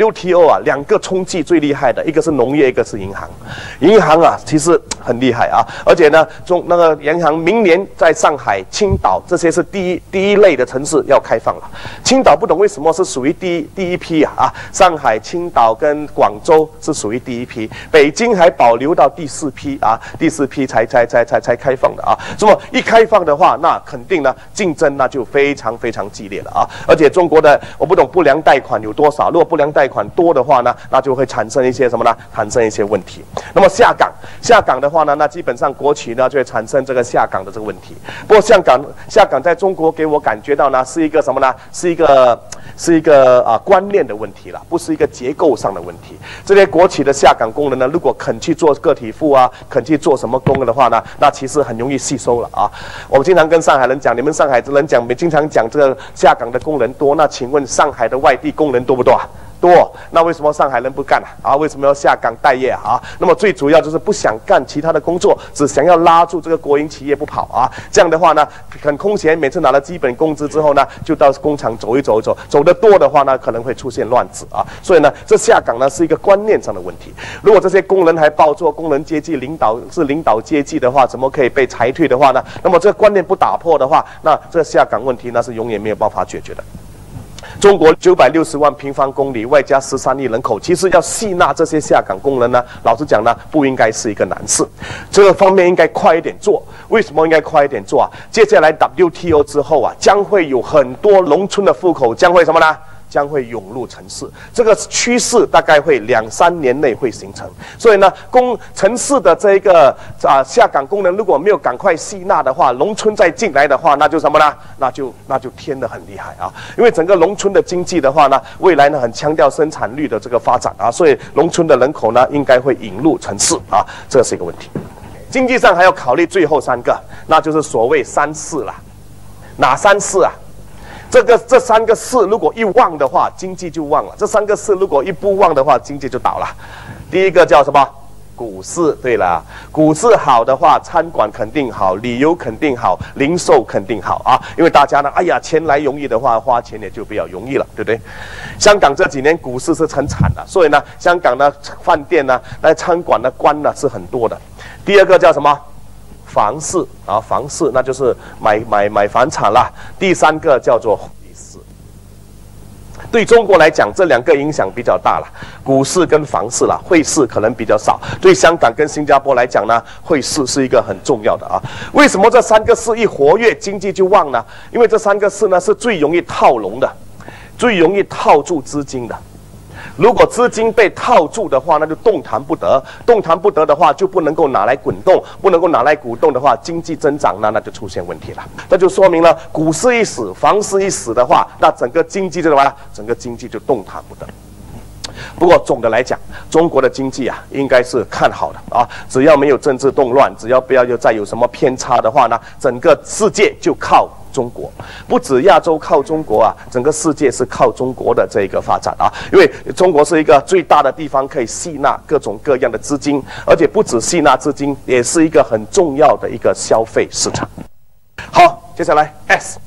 WTO 2个冲击最厉害的，一个是农业，一个是银行。银行其实很厉害而且呢，那个银行明年在上海、青岛这些是第一类的城市要开放了。青岛不懂为什么是属于第一批上海、青岛跟广州是属于第一批，北京还保留到第4批第4批才开放的那么一开放的话，那肯定呢竞争那就非常非常激烈了而且中国的我不懂不良贷款有多少，如果不良贷款多的话呢，那就会产生一些什么呢？产生一些问题。那么下岗的话呢，那基本上国企呢就会产生这个下岗的这个问题。不过下岗在中国给我感觉到呢是一个什么呢？是一个观念的问题了，不是一个结构上的问题。这些国企的下岗工人呢，如果肯去做个体户肯去做什么工的话呢，那其实很容易吸收了我们经常跟上海人讲，你们上海人讲，经常讲这个下岗的工人多，那请问上海的外地工人多不多多，那为什么上海人不干为什么要下岗待业那么最主要就是不想干其他的工作，只想要拉住这个国营企业不跑这样的话呢，很空闲，每次拿了基本工资之后呢，就到工厂走一走，走得多的话呢，可能会出现乱子所以呢，这下岗呢是一个观念上的问题。如果这些工人还抱做工人阶级领导阶级的话，怎么可以被裁退的话呢？那么这个观念不打破的话，那这下岗问题那是永远没有办法解决的。中国960万平方公里，外加13亿人口，其实要吸纳这些下岗工人呢，老实讲呢，不应该是一个难事。这个方面应该快一点做。为什么应该快一点做接下来 WTO 之后将会有很多农村的户口将会什么呢？将会涌入城市，这个趋势大概会2-3年内会形成。所以呢，城市的这个下岗工人如果没有赶快吸纳的话，农村再进来的话，那就什么呢？那就添得很厉害因为整个农村的经济的话呢，未来呢很强调生产率的这个发展所以农村的人口呢应该会引入城市这是一个问题。经济上还要考虑最后3个，那就是所谓3四了。哪3四这3个四如果一旺的话，经济就旺了；这3个四如果一不旺的话，经济就倒了。第一个叫什么？股市。对了，股市好的话，餐馆肯定好，旅游肯定好，零售肯定好因为大家呢，哎呀，钱来容易的话，花钱也就比较容易了，对不对？香港这几年股市是很惨的，所以呢，香港的饭店呢、餐馆呢关了是很多的。第二个叫什么？房市房市那就是买房产啦。第3个叫做汇市。对中国来讲，这2个影响比较大了，股市跟房市啦，汇市可能比较少。对香港跟新加坡来讲呢，汇市是一个很重要的为什么这3个市一活跃，经济就旺呢？因为这3个市呢是最容易套笼的，最容易套住资金的。如果资金被套住的话，那就动弹不得。动弹不得的话，就不能够拿来滚动，不能够拿来鼓动的话，经济增长呢，那就出现问题了。这就说明了，股市一死，房市一死的话，那整个经济就什么呢？整个经济就动弹不得。不过总的来讲，中国的经济应该是看好的只要没有政治动乱，只要不要再有什么偏差的话呢，整个世界就靠中国。不止亚洲靠中国整个世界是靠中国的这个发展因为中国是一个最大的地方，可以吸纳各种各样的资金，而且不止吸纳资金，也是一个很重要的一个消费市场。好，接下来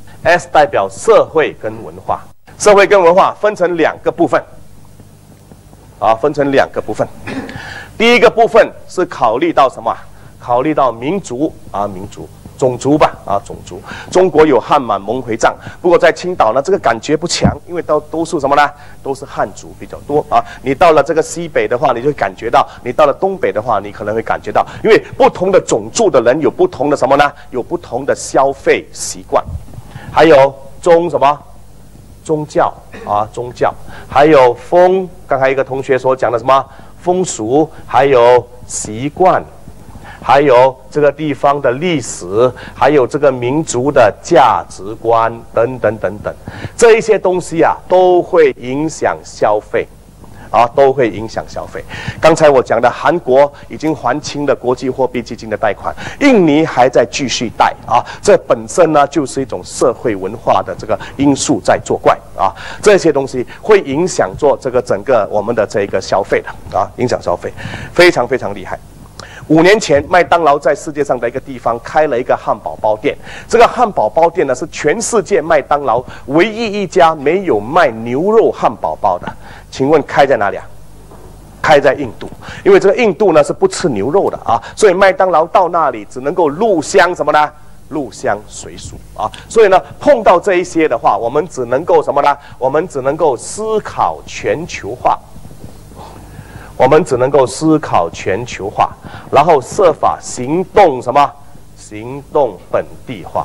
S 代表社会跟文化。社会跟文化分成2个部分分成2个部分。第一个部分是考虑到什么？考虑到民族民族。种族吧种族。中国有汉满蒙回藏，不过在青岛呢，这个感觉不强，因为都是什么呢？都是汉族比较多你到了这个西北的话，你就会感觉到；你到了东北的话，你可能会感觉到，因为不同的种族的人有不同的什么呢？有不同的消费习惯，还有什么？宗教啊，宗教，还有风，刚才一个同学所讲的什么风俗，还有习惯，还有这个地方的历史，还有这个民族的价值观等等等等，这一些东西啊，都会影响消费。啊，都会影响消费。刚才我讲的，韩国已经还清了国际货币基金的贷款，印尼还在继续贷啊，这本身呢就是一种社会文化的这个因素在作怪啊，这些东西会影响做这个整个我们的这个消费的啊，影响消费，非常非常厉害。5年前，麦当劳在世界上的一个地方开了一个汉堡包店。这个汉堡包店呢，是全世界麦当劳唯一一家没有卖牛肉汉堡包的。请问开在哪里啊？开在印度，因为这个印度呢是不吃牛肉的啊，所以麦当劳到那里只能够入乡什么呢？入乡随俗啊，所以呢，碰到这一些的话，我们只能够什么呢？我们只能够思考全球化。我们只能够思考全球化，然后设法行动什么？行动本地化。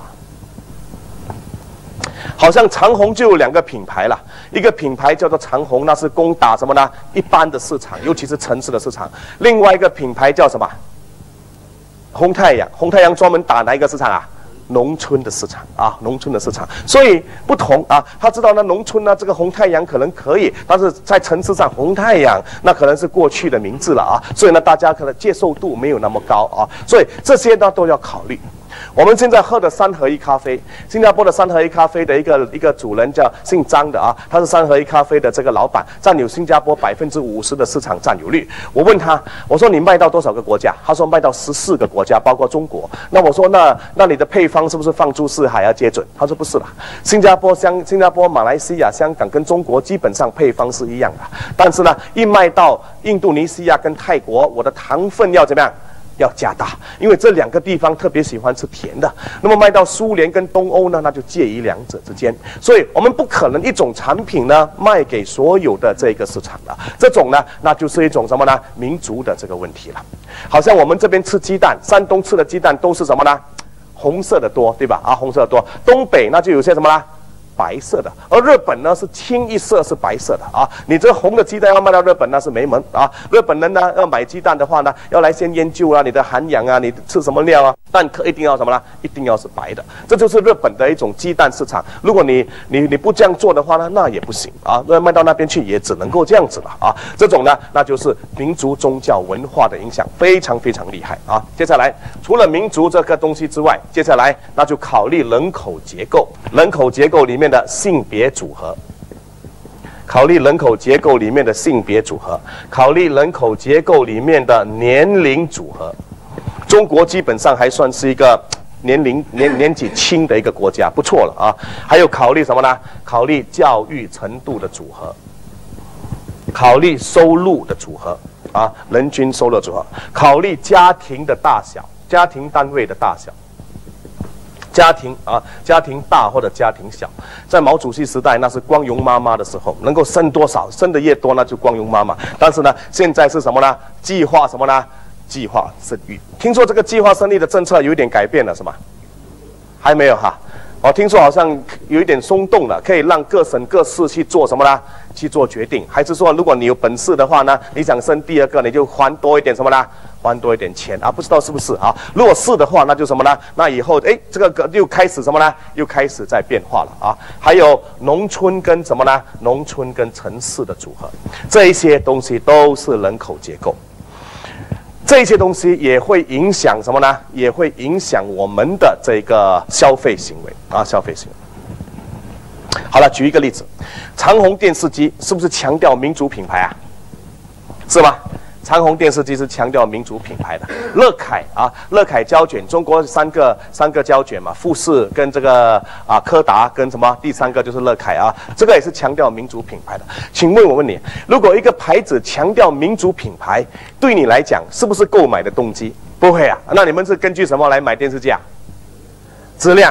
好像长虹就有2个品牌了，一个品牌叫做长虹，那是攻打什么呢？一般的市场，尤其是城市的市场。另外一个品牌叫什么？红太阳。红太阳专门打哪一个市场啊？农村的市场啊，农村的市场，所以不同啊。他知道呢，农村呢，这个红太阳可能可以，但是在城市上，红太阳那可能是过去的名字了啊。所以呢，大家可能接受度没有那么高啊。所以这些呢都要考虑。我们现在喝的3合1咖啡，新加坡的3合1咖啡的一个主人叫姓张的啊，他是3合1咖啡的这个老板，占有新加坡50%的市场占有率。我问他，我说你卖到多少个国家？他说卖到14个国家，包括中国。那我说那你的配方是不是放诸四海而皆准？他说不是啦，新加坡、马来西亚、香港跟中国基本上配方是一样的，但是呢，一卖到印度尼西亚跟泰国，我的糖分要怎么样？要加大，因为这2个地方特别喜欢吃甜的。那么卖到苏联跟东欧呢，那就介于2者之间。所以我们不可能一种产品呢卖给所有的这个市场了。这种呢，那就是一种什么呢？民族的这个问题了。好像我们这边吃鸡蛋，山东吃的鸡蛋都是什么呢？红色的多，对吧？啊，红色的多。东北那就有些什么呢？白色的，而日本呢是清一色是白色的啊！你这红的鸡蛋要卖到日本那是没门啊！日本人呢要买鸡蛋的话呢，要来先研究啊你的涵养啊，你吃什么料啊，蛋壳一定要什么呢？一定要是白的，这就是日本的一种鸡蛋市场。如果你不这样做的话呢，那也不行啊！那卖到那边去也只能够这样子了啊！这种呢，那就是民族宗教文化的影响非常非常厉害啊！接下来除了民族这个东西之外，接下来那就考虑人口结构，人口结构里面的性别组合，考虑人口结构里面的性别组合，考虑人口结构里面的年龄组合。中国基本上还算是一个年纪轻的一个国家，不错了啊。还有考虑什么呢？考虑教育程度的组合，考虑收入的组合啊，人均收入组合，考虑家庭的大小，家庭单位的大小。家庭大或者家庭小，在毛主席时代那是光荣妈妈的时候，能够生多少，生的越多那就光荣妈妈。但是呢，现在是什么呢？计划什么呢？计划生育。听说这个计划生育的政策有一点改变了，是吗？还没有哈。我听说好像有一点松动了，可以让各省各市去做什么呢？去做决定，还是说如果你有本事的话呢，你想生第2个，你就还多一点什么呢？还多一点钱啊？不知道是不是啊？如果是的话，那就什么呢？那以后这个又开始什么呢？又开始在变化了啊！还有农村跟什么呢？农村跟城市的组合，这一些东西都是人口结构。这些东西也会影响什么呢？也会影响我们的这个消费行为啊，消费行为。好了，举一个例子，长虹电视机是不是强调民族品牌啊？是吗？长虹电视机是强调民族品牌的。乐凯啊，乐凯胶卷，中国三个胶卷嘛，富士跟这个柯达跟什么，第3个就是乐凯啊，这个也是强调民族品牌的。请问我问你，如果一个牌子强调民族品牌，对你来讲是不是购买的动机？不会啊，那你们是根据什么来买电视机啊？质量、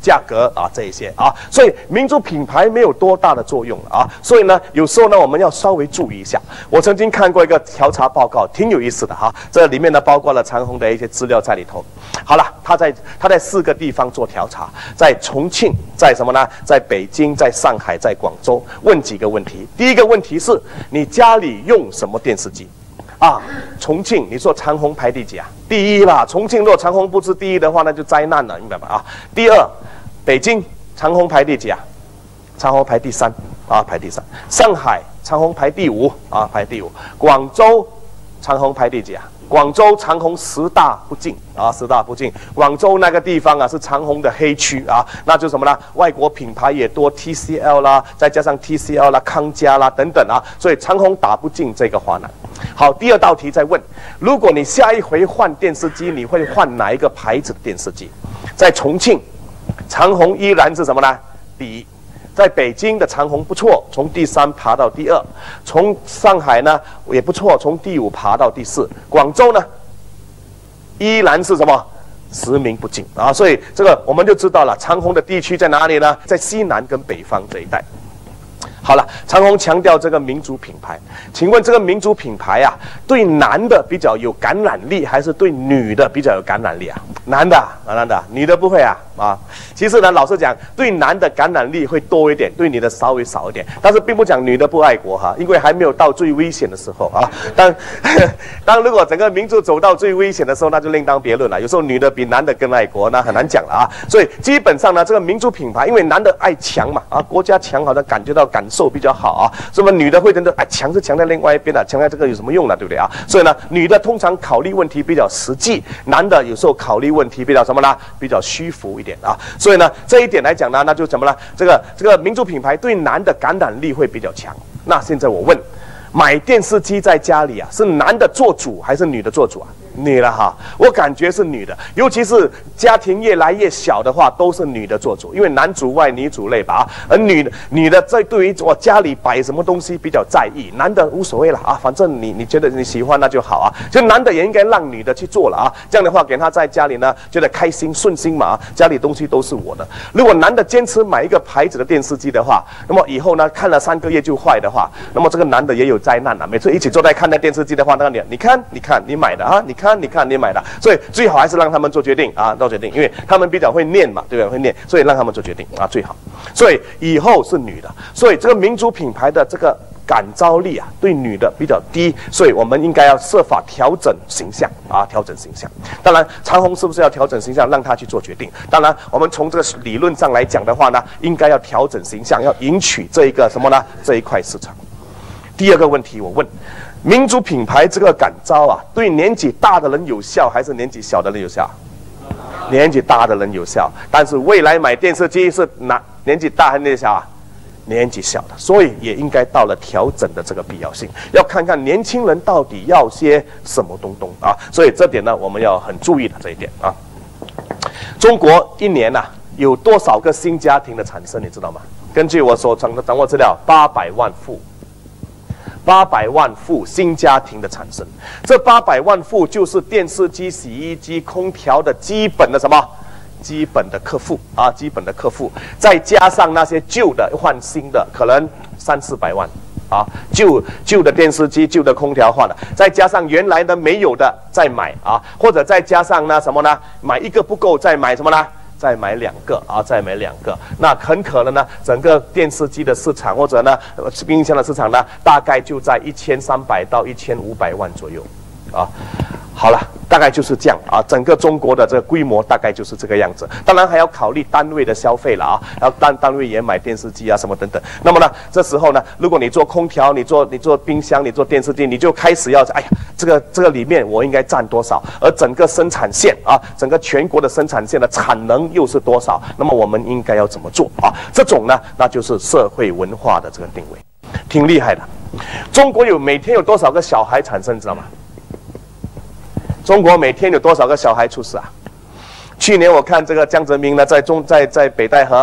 价格啊这一些啊，所以民族品牌没有多大的作用啊，所以呢，有时候呢我们要稍微注意一下。我曾经看过一个调查报告，挺有意思的哈，这里面呢包括了长虹的一些资料在里头。好了，他在4个地方做调查，在重庆，在什么呢？在北京，在上海，在广州，问几个问题。第一个问题是你家里用什么电视机？啊，重庆，你说长虹排第几啊？第一啦。重庆如果长虹不是第一的话，那就灾难了，明白吗？啊，第二，北京长虹排第几啊？长虹排第3啊，排第3。上海长虹排第5啊，排第5。广州长虹排第几啊？广州长虹10大不进啊，10大不进。广州那个地方啊是长虹的黑区啊，那就什么呢？外国品牌也多 ，TCL 啦，再加上 TCL 啦、康佳啦等等啊，所以长虹打不进这个华南。好，第二道题再问：如果你下一回换电视机，你会换哪一个牌子的电视机？在重庆，长虹依然是什么呢？第一。在北京的长虹不错，从第3爬到第2；从上海呢也不错，从第5爬到第4；广州呢依然是什么10名不进啊！所以这个我们就知道了，长虹的地区在哪里呢？在西南跟北方这一带。好了，长虹强调这个民族品牌，请问这个民族品牌啊，对男的比较有感染力，还是对女的比较有感染力啊？男的，女的不会啊。其实呢，老实讲，对男的感染力会多一点，对女的稍微少一点。但是并不讲女的不爱国哈，因为还没有到最危险的时候啊。当如果整个民族走到最危险的时候，那就另当别论了。有时候女的比男的更爱国，那很难讲了啊。所以基本上呢，这个民族品牌，因为男的爱强嘛啊，国家强好像感觉到感受比较好啊。那么女的会觉得哎，强是强在另外一边的，强在这个有什么用呢？对不对啊？所以呢，女的通常考虑问题比较实际，男的有时候考虑问题比较什么呢？比较虚浮一点啊。所以呢，这一点来讲呢，那就怎么呢？这个民族品牌对男的感染力会比较强。那现在我问，买电视机在家里啊，是男的做主还是女的做主啊？女的哈，我感觉是女的，尤其是家庭越来越小的话，都是女的做主，因为男主外女主内吧。而女的在对于我家里摆什么东西比较在意，男的无所谓了啊，反正你觉得你喜欢那就好啊。就男的也应该让女的去做了啊，这样的话给他在家里呢觉得开心顺心嘛，家里东西都是我的。如果男的坚持买一个牌子的电视机的话，那么以后呢看了3个月就坏的话，那么这个男的也有灾难了。每次一起坐在看那电视机的话，那个你看你买的啊，你看你买的，所以最好还是让他们做决定啊，做决定，因为他们比较会念嘛，对不对？会念，所以让他们做决定啊，最好。所以以后是女的，所以这个民族品牌的这个感召力啊，对女的比较低，所以我们应该要设法调整形象啊，调整形象。当然，长虹是不是要调整形象，让他去做决定？当然，我们从这个理论上来讲的话呢，应该要调整形象，要赢取这一个什么呢？这一块市场。第二个问题，我问。民族品牌这个感召啊，对年纪大的人有效还是年纪小的人有效？年纪大的人有效，但是未来买电视机是年纪大还是年纪小啊？年纪小的，所以也应该到了调整的这个必要性，要看看年轻人到底要些什么东啊。所以这点呢，我们要很注意的这一点啊。中国一年啊，有多少个新家庭的产生，你知道吗？根据我所掌握资料，800万户。800万户新家庭的产生，这800万户就是电视机、洗衣机、空调的基本的什么？基本的客户啊，基本的客户，再加上那些旧的换新的，可能300-400万啊，旧的电视机、旧的空调换了，再加上原来的没有的再买啊，或者再加上呢什么呢？买一个不够，再买什么呢？再买2个啊，再买2个，那很可能呢，整个电视机的市场或者呢，冰箱的市场呢，大概就在1300到1500万左右，啊，好了，大概就是这样啊，整个中国的这个规模大概就是这个样子。当然还要考虑单位的消费了啊，然后单位也买电视机啊什么等等。那么呢，这时候呢，如果你做空调，你做冰箱，你做电视机，你就开始要哎呀，这个里面我应该占多少？而整个生产线啊，整个全国的生产线的产能又是多少？那么我们应该要怎么做啊？这种呢，那就是社会文化的这个定位，挺厉害的。中国每天有多少个小孩产生，知道吗？中国每天有多少个小孩出世啊？去年我看这个江泽民呢，在北戴河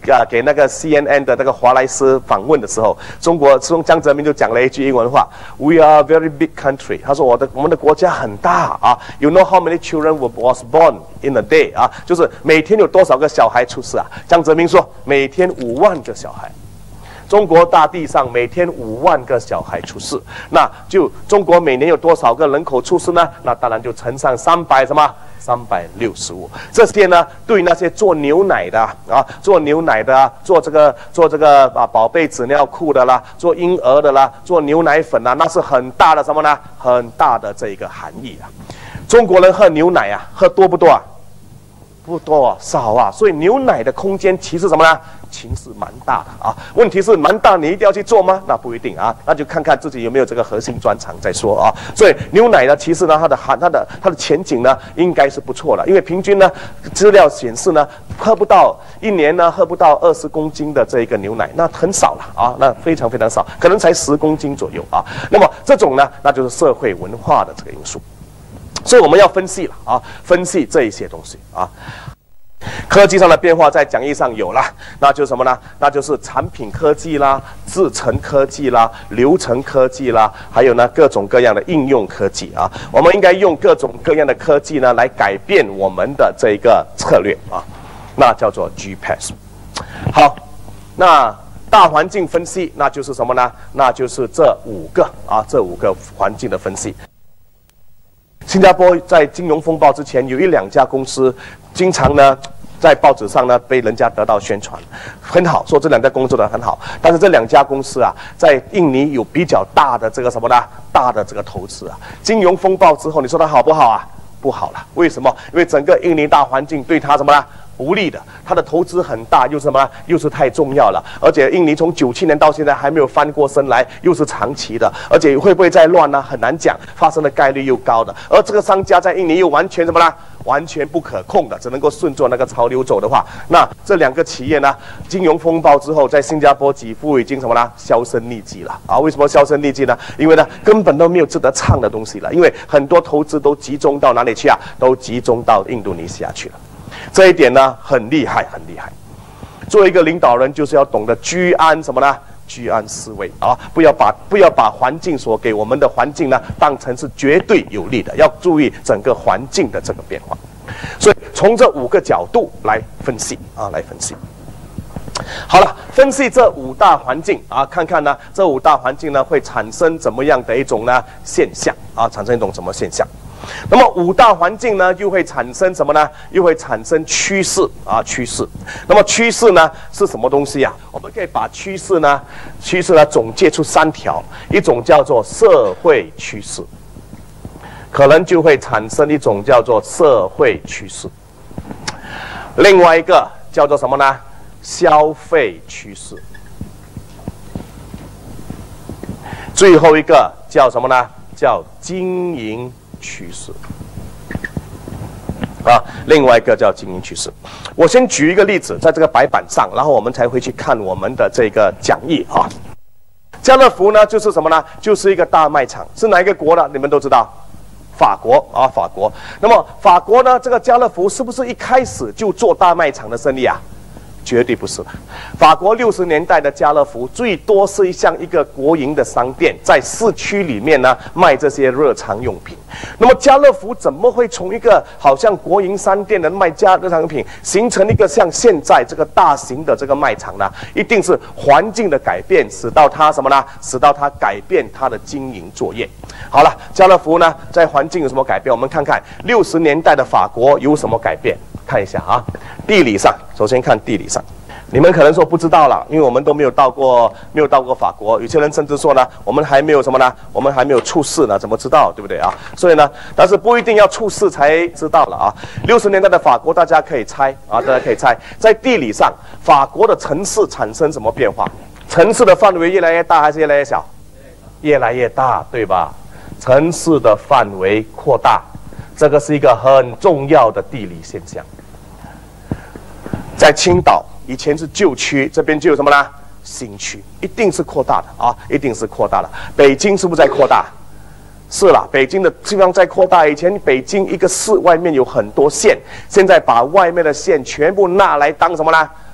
给那个 CNN 的那个华莱士访问的时候，江泽民就讲了一句英文话 ：“We are a very big country。”他说我们的国家很大啊。You know how many children was born in a day 啊？就是每天有多少个小孩出世啊？江泽民说每天5万个小孩。中国大地上每天5万个小孩出世，那就中国每年有多少个人口出世呢？那当然就乘上365。这些呢，对那些做牛奶的做这个宝贝纸尿裤的啦，做婴儿的啦，做牛奶粉啦，那是很大的什么呢？很大的这个含义啊。中国人喝牛奶啊，喝多不多啊？不多啊，少啊。所以牛奶的空间其实什么呢？其实蛮大的啊。问题是蛮大，你一定要去做吗？那不一定啊，那就看看自己有没有这个核心专长再说啊。所以牛奶呢，其实呢，它的前景呢，应该是不错的，因为平均呢，资料显示呢，一年呢喝不到20公斤的这个牛奶，那很少了啊，那非常非常少，可能才10公斤左右啊。那么这种呢，那就是社会文化的这个因素。所以我们要分析了啊，分析这一些东西啊。科技上的变化在讲义上有了，那就是什么呢？那就是产品科技啦、制程科技啦、流程科技啦，还有呢各种各样的应用科技啊。我们应该用各种各样的科技呢来改变我们的这个策略啊，那叫做 GPS。好，那大环境分析那就是什么呢？那就是这5个环境的分析。新加坡在金融风暴之前，有1、2家公司经常呢在报纸上呢被人家得到宣传，很好，说这2家公司做得很好。但是这2家公司啊，在印尼有比较大的这个什么呢？大的这个投资啊。金融风暴之后，你说它好不好啊？不好了。为什么？因为整个印尼大环境对它什么呢？不利的，它的投资很大，又是什么？又是太重要了。而且印尼从97年到现在还没有翻过身来，又是长期的，而且会不会再乱呢？很难讲，发生的概率又高的。而这个商家在印尼又完全什么呢？完全不可控的，只能够顺着那个潮流走的话，那这2个企业呢，金融风暴之后，在新加坡几乎已经什么呢？销声匿迹了啊！为什么销声匿迹呢？因为呢，根本都没有值得唱的东西了，因为很多投资都集中到哪里去啊？都集中到印度尼西亚去了。这一点呢，很厉害，很厉害。作为一个领导人，就是要懂得居安什么呢？居安思危啊！不要把环境所给我们的环境呢，当成是绝对有利的，要注意整个环境的这个变化。所以从这5个角度来分析啊，来分析。好了，分析这5大环境啊，看看呢，这5大环境呢会产生怎么样的一种呢现象啊？产生一种什么现象？那么5大环境呢，又会产生什么呢？又会产生趋势啊，趋势。那么趋势呢是什么东西啊？我们可以把趋势呢总结出3条，一种叫做社会趋势，可能就会产生一种叫做社会趋势。另外一个叫做什么呢？消费趋势。最后一个叫什么呢？叫经营趋势啊，另外一个叫经营趋势。我先举一个例子，在这个白板上，然后我们才会去看我们的这个讲义啊。家乐福呢，就是什么呢？就是一个大卖场，是哪一个国的？你们都知道，法国啊，法国。那么法国呢，这个家乐福是不是一开始就做大卖场的生意啊？绝对不是的。法国60年代的家乐福最多是像一个国营的商店，在市区里面呢卖这些日常用品。那么家乐福怎么会从一个好像国营商店的卖日常用品，形成一个像现在这个大型的这个卖场呢？一定是环境的改变，使到它什么呢？使到它改变它的经营作业。好了，家乐福呢在环境有什么改变？我们看看60年代的法国有什么改变。看一下啊，地理上，首先看地理上，你们可能说不知道了，因为我们都没有到过法国。有些人甚至说呢，我们还没有什么呢？我们还没有出世呢，怎么知道？对不对啊？所以呢，但是不一定要出世才知道了啊。60年代的法国，大家可以猜啊，大家可以猜，在地理上，法国的城市产生什么变化？城市的范围越来越大还是越来越小？越来越大，对吧？城市的范围扩大，这个是一个很重要的地理现象。在青岛以前是旧区，这边就有什么呢？新区，一定是扩大的啊，一定是扩大的。北京是不是在扩大？是了，北京的地方在扩大。以前北京一个市外面有很多县，现在把外面的县全部拿来当什么呢？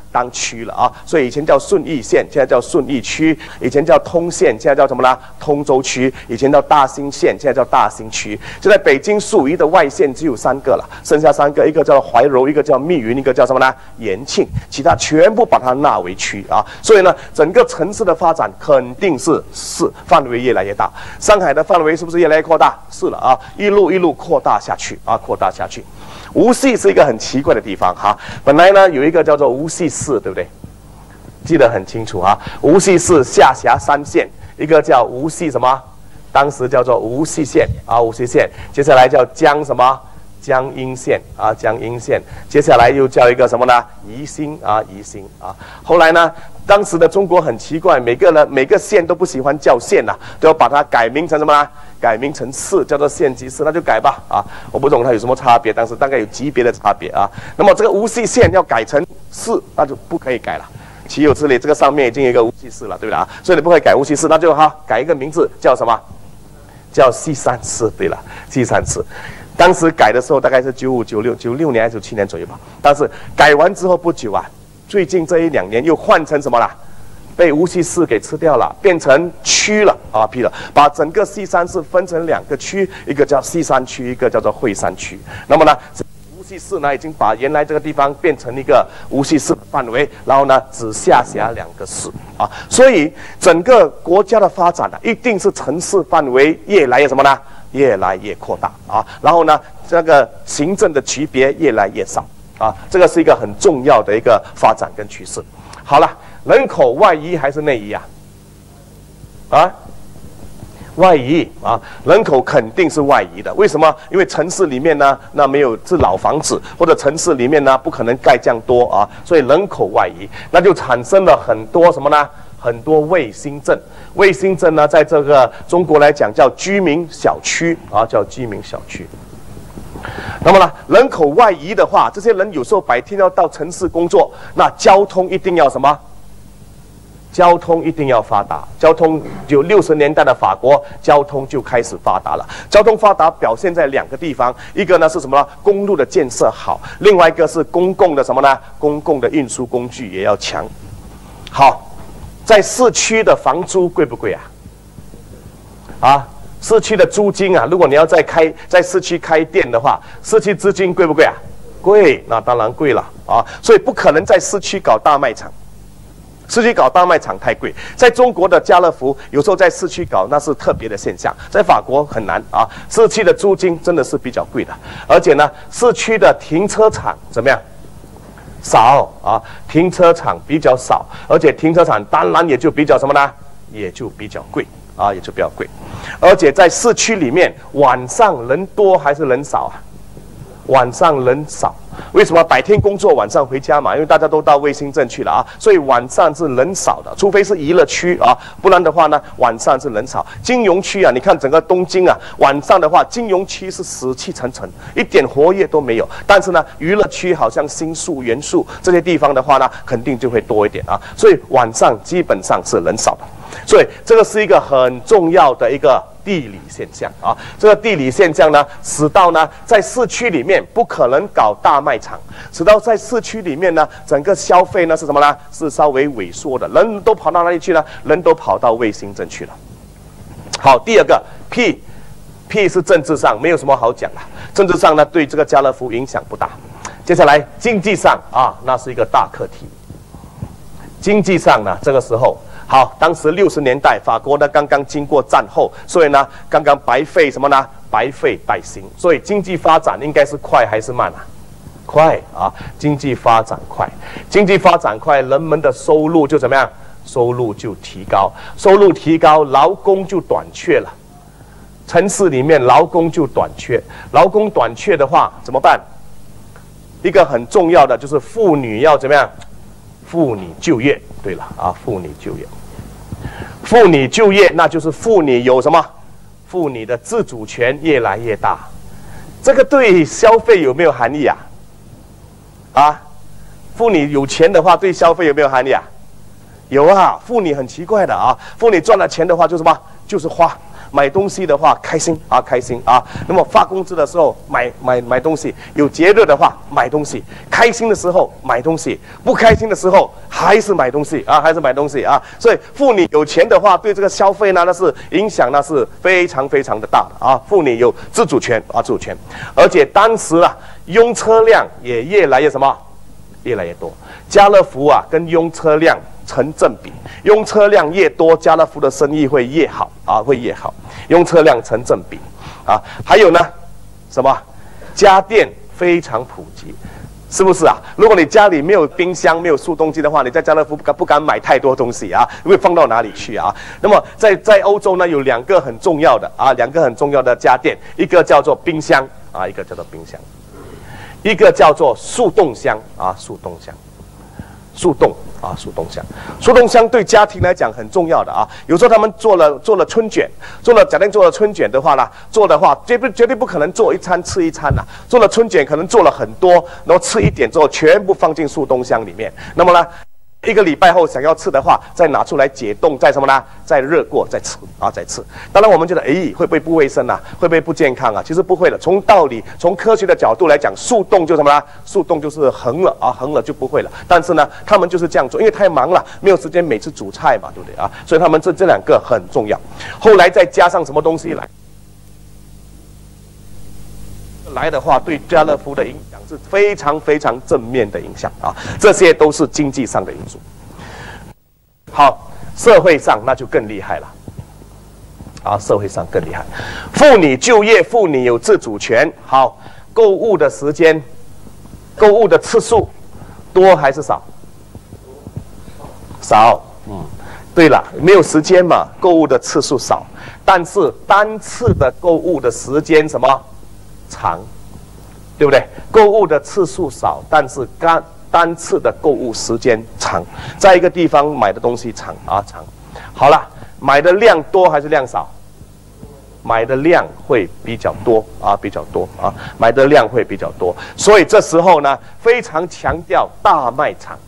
当区了啊，所以以前叫顺义县，现在叫顺义区；以前叫通县，现在叫什么呢？通州区；以前叫大兴县，现在叫大兴区。现在北京属于的外县只有3个了，剩下3个，一个叫怀柔，一个叫密云，一个叫什么呢？延庆，其他全部把它纳为区啊。所以呢，整个城市的发展肯定是范围越来越大。上海的范围是不是越来越扩大？是了啊，一路扩大下去啊，扩大下去。无锡是一个很奇怪的地方哈，本来呢有一个叫做无锡市，对不对？记得很清楚哈，无锡市下辖3县，一个叫无锡什么？当时叫做无锡县啊，无锡县。接下来叫江什么？江阴县啊，江阴县。接下来又叫一个什么呢？宜兴啊，宜兴啊。后来呢，当时的中国很奇怪，每个县都不喜欢叫县呐，都要把它改名成什么呢？改名成市，叫做县级市，那就改吧啊！我不懂它有什么差别，但是大概有级别的差别啊。那么这个无锡县要改成市，那就不可以改了。岂有此理！这个上面已经有一个无锡市了，对不对啊？所以你不可以改无锡市，那就改一个名字叫什么？叫西山市。对了，西山市。当时改的时候大概是95、96、96年还是97年左右吧。但是改完之后不久啊，最近这1、2年又换成什么了？被无锡市给吃掉了，变成区了啊，把整个西山市分成2个区，一个叫西山区，一个叫做惠山区。那么呢，无锡市呢已经把原来这个地方变成一个无锡市的范围，然后呢只下辖2个市啊。所以整个国家的发展呢，一定是城市范围越来越什么呢？越来越扩大啊。然后呢，这个行政的区别越来越少啊。这个是一个很重要的一个发展跟趋势。好了。人口外移还是内移啊？外移啊，人口肯定是外移的。为什么？因为城市里面呢，那没有是老房子，或者城市里面呢不可能盖这样多啊，所以人口外移，那就产生了很多什么呢？很多卫星镇。卫星镇呢，在这个中国来讲叫居民小区啊，叫居民小区。那么呢，人口外移的话，这些人有时候白天要到城市工作，那交通一定要什么？交通一定要发达，交通就60年代的法国，交通就开始发达了。交通发达表现在2个地方，一个呢是什么呢？公路的建设好，另外一个是公共的什么呢？公共的运输工具也要强。好，在市区的房租贵不贵啊？市区的租金啊，如果你要在市区开店的话，市区资金贵不贵啊？贵，那当然贵了啊。所以不可能在市区搞大卖场。市区搞大卖场太贵，在中国的家乐福有时候在市区搞那是特别的现象，在法国很难啊。市区的租金真的是比较贵的，而且呢，市区的停车场怎么样？少啊，停车场比较少，而且停车场当然也就比较什么呢？也就比较贵啊，也就比较贵。而且在市区里面，晚上人多还是人少啊？晚上人少。为什么？白天工作，晚上回家嘛，因为大家都到卫星镇去了啊，所以晚上是人少的，除非是娱乐区啊，不然的话呢，晚上是人少。金融区啊，你看整个东京啊，晚上的话，金融区是死气沉沉，一点活跃都没有。但是呢，娱乐区好像新宿、原宿这些地方的话呢，肯定就会多一点啊，所以晚上基本上是人少的。所以这个是一个很重要的一个地理现象啊。这个地理现象呢，使到呢在市区里面不可能搞大卖场，使到在市区里面呢，整个消费呢是什么呢？是稍微萎缩的。人都跑到哪里去呢？人都跑到卫星镇去了。好，第二个 P 是政治上没有什么好讲了，政治上呢对这个家乐福影响不大。接下来经济上啊，那是一个大课题。经济上呢，这个时候。好，当时60年代，法国呢刚刚经过战后，所以呢刚刚白费什么呢？白费待兴，所以经济发展应该是快还是慢啊？快啊！经济发展快，经济发展快，人们的收入就怎么样？收入就提高，收入提高，劳工就短缺了。城市里面劳工就短缺，劳工短缺的话怎么办？一个很重要的就是妇女要怎么样？妇女就业。对了啊，妇女就业。妇女就业，那就是妇女有什么？妇女的自主权越来越大。这个对消费有没有含义啊？啊，妇女有钱的话，对消费有没有含义啊？有啊，妇女很奇怪的啊，妇女赚了钱的话就什么？就是花。 买东西的话开心啊，开心啊。那么发工资的时候买东西，有节日的话买东西，开心的时候买东西，不开心的时候还是买东西啊，还是买东西啊。所以妇女有钱的话，对这个消费呢，那是影响那是非常非常的大的啊。妇女有自主权啊，自主权，而且当时啊，用车辆也越来越什么，越来越多。家乐福啊，跟用车辆成正比，用车辆越多，家乐福的生意会越好啊，会越好。用车辆成正比啊，还有呢，什么家电非常普及，是不是啊？如果你家里没有冰箱、没有速冻机的话，你在家乐福不敢买太多东西啊，会放到哪里去啊？那么在欧洲呢，有两个很重要的家电，一个叫做冰箱啊，一个叫做冰箱，一个叫做速冻箱啊，速冻箱。速冻箱对家庭来讲很重要的啊。有时候他们做了春卷，假定做了春卷的话呢，做的话绝对不可能做一餐吃一餐呐。做了春卷可能做了很多，然后吃一点之后全部放进速冻箱里面。那么呢，一个礼拜后想要吃的话，再拿出来解冻，再什么呢？再热过再吃啊，再吃。当然我们觉得，会不会不卫生啊？会不会不健康啊？其实不会的。从道理，从科学的角度来讲，速冻就什么呢？速冻就是横了就不会了。但是呢，他们就是这样做，因为太忙了，没有时间每次煮菜嘛，对不对啊？所以他们这两个很重要。后来再加上什么东西来的话，对家乐福的影响是非常非常正面的影响啊，这些都是经济上的因素。好，社会上那就更厉害了啊，社会上更厉害。妇女就业，妇女有自主权。好，购物的时间、购物的次数多还是少？少。对了，没有时间嘛，购物的次数少，但是单次的购物的时间什么？长，对不对？购物的次数少，但是单次的购物时间长，在一个地方买的东西长。好了，买的量多还是量少？买的量会比较多啊，买的量会比较多。所以这时候呢，非常强调大卖场。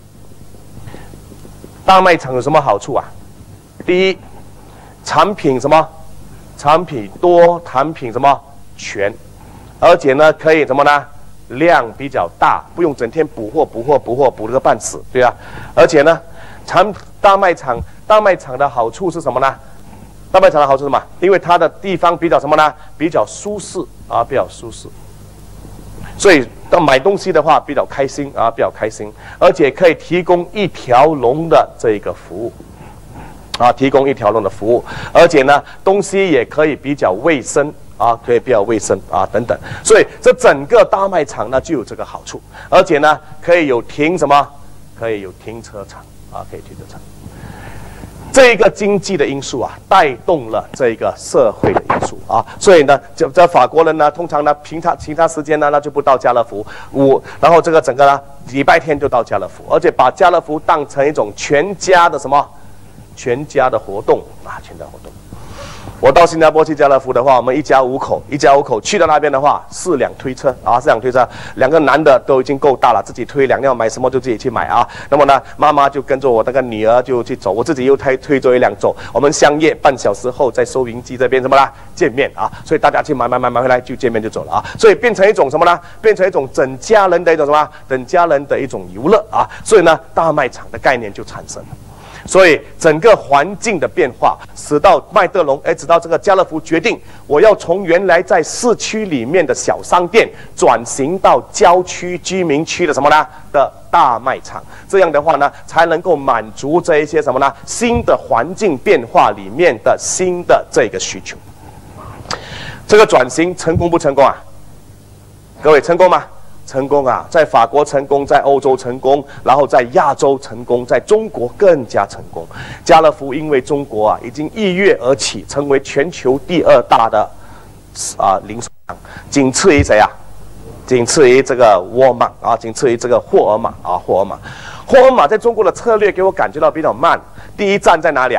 大卖场有什么好处啊？第一，产品什么？产品多，产品什么？全。而且呢，可以什么呢？量比较大，不用整天补货补了个半死，对啊。而且呢，大卖场的好处是什么呢？大卖场的好处是什么？因为它的地方比较什么呢？比较舒适啊，比较舒适。所以到买东西的话比较开心啊，比较开心，而且可以提供一条龙的这个服务。提供一条龙的服务，而且呢，东西也可以比较卫生啊，可以比较卫生啊，等等。所以这整个大卖场呢就有这个好处，而且呢可以有停车场啊，可以停车场。这一个经济的因素啊，带动了这个社会的因素啊，所以呢，这法国人呢，通常呢，其他时间呢，那就不到家乐福，然后这个整个呢，礼拜天就到家乐福，而且把家乐福当成一种全家的什么？全家的活动啊，全家活动。我到新加坡去家乐福的话，我们一家五口去到那边的话，4辆推车啊，4辆推车，2个男的都已经够大了，自己推2辆，买什么就自己去买啊。那么呢，妈妈就跟着我那个女儿就去走，我自己又推着1辆走。我们相约半小时后在收银机这边什么啦见面啊，所以大家去买回来就见面就走了啊，所以变成一种什么呢？变成一种整家人的一种什么？整家人的一种游乐啊，所以呢，大卖场的概念就产生了。所以整个环境的变化，使到麦德龙，直到这个家乐福决定，我要从原来在市区里面的小商店，转型到郊区居民区的什么呢？的大卖场。这样的话呢，才能够满足这一些什么呢？新的环境变化里面的新的这个需求。这个转型成功不成功啊？各位成功吗？成功啊，在法国成功，在欧洲成功，然后在亚洲成功，在中国更加成功。家乐福因为中国啊已经一跃而起，成为全球第2大的零售商，仅次于谁啊？仅次于这个沃尔玛啊，仅次于这个霍尔玛啊，霍尔玛在中国的策略给我感觉到比较慢。第一站在哪里啊？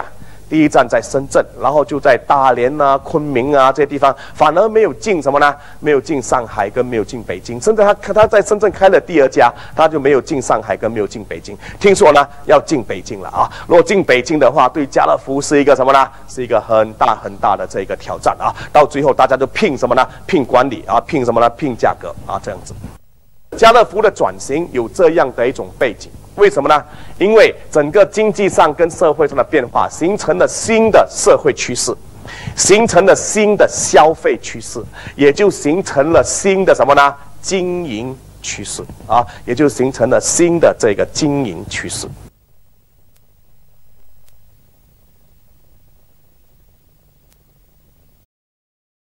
第一站在深圳，然后就在大连啊、昆明啊这些地方，反而没有进什么呢？没有进上海跟没有进北京。甚至他在深圳开了第2家，他就没有进上海跟没有进北京。听说呢要进北京了啊！如果进北京的话，对家乐福是一个什么呢？是一个很大的这个挑战啊！到最后大家就拼什么呢？拼管理啊，拼什么呢？拼价格啊，这样子。家乐福的转型有这样的一种背景，为什么呢？因为整个经济上跟社会上的变化，形成了新的社会趋势，形成了新的消费趋势，也就形成了新的什么呢？经营趋势啊，也就形成了新的这个经营趋势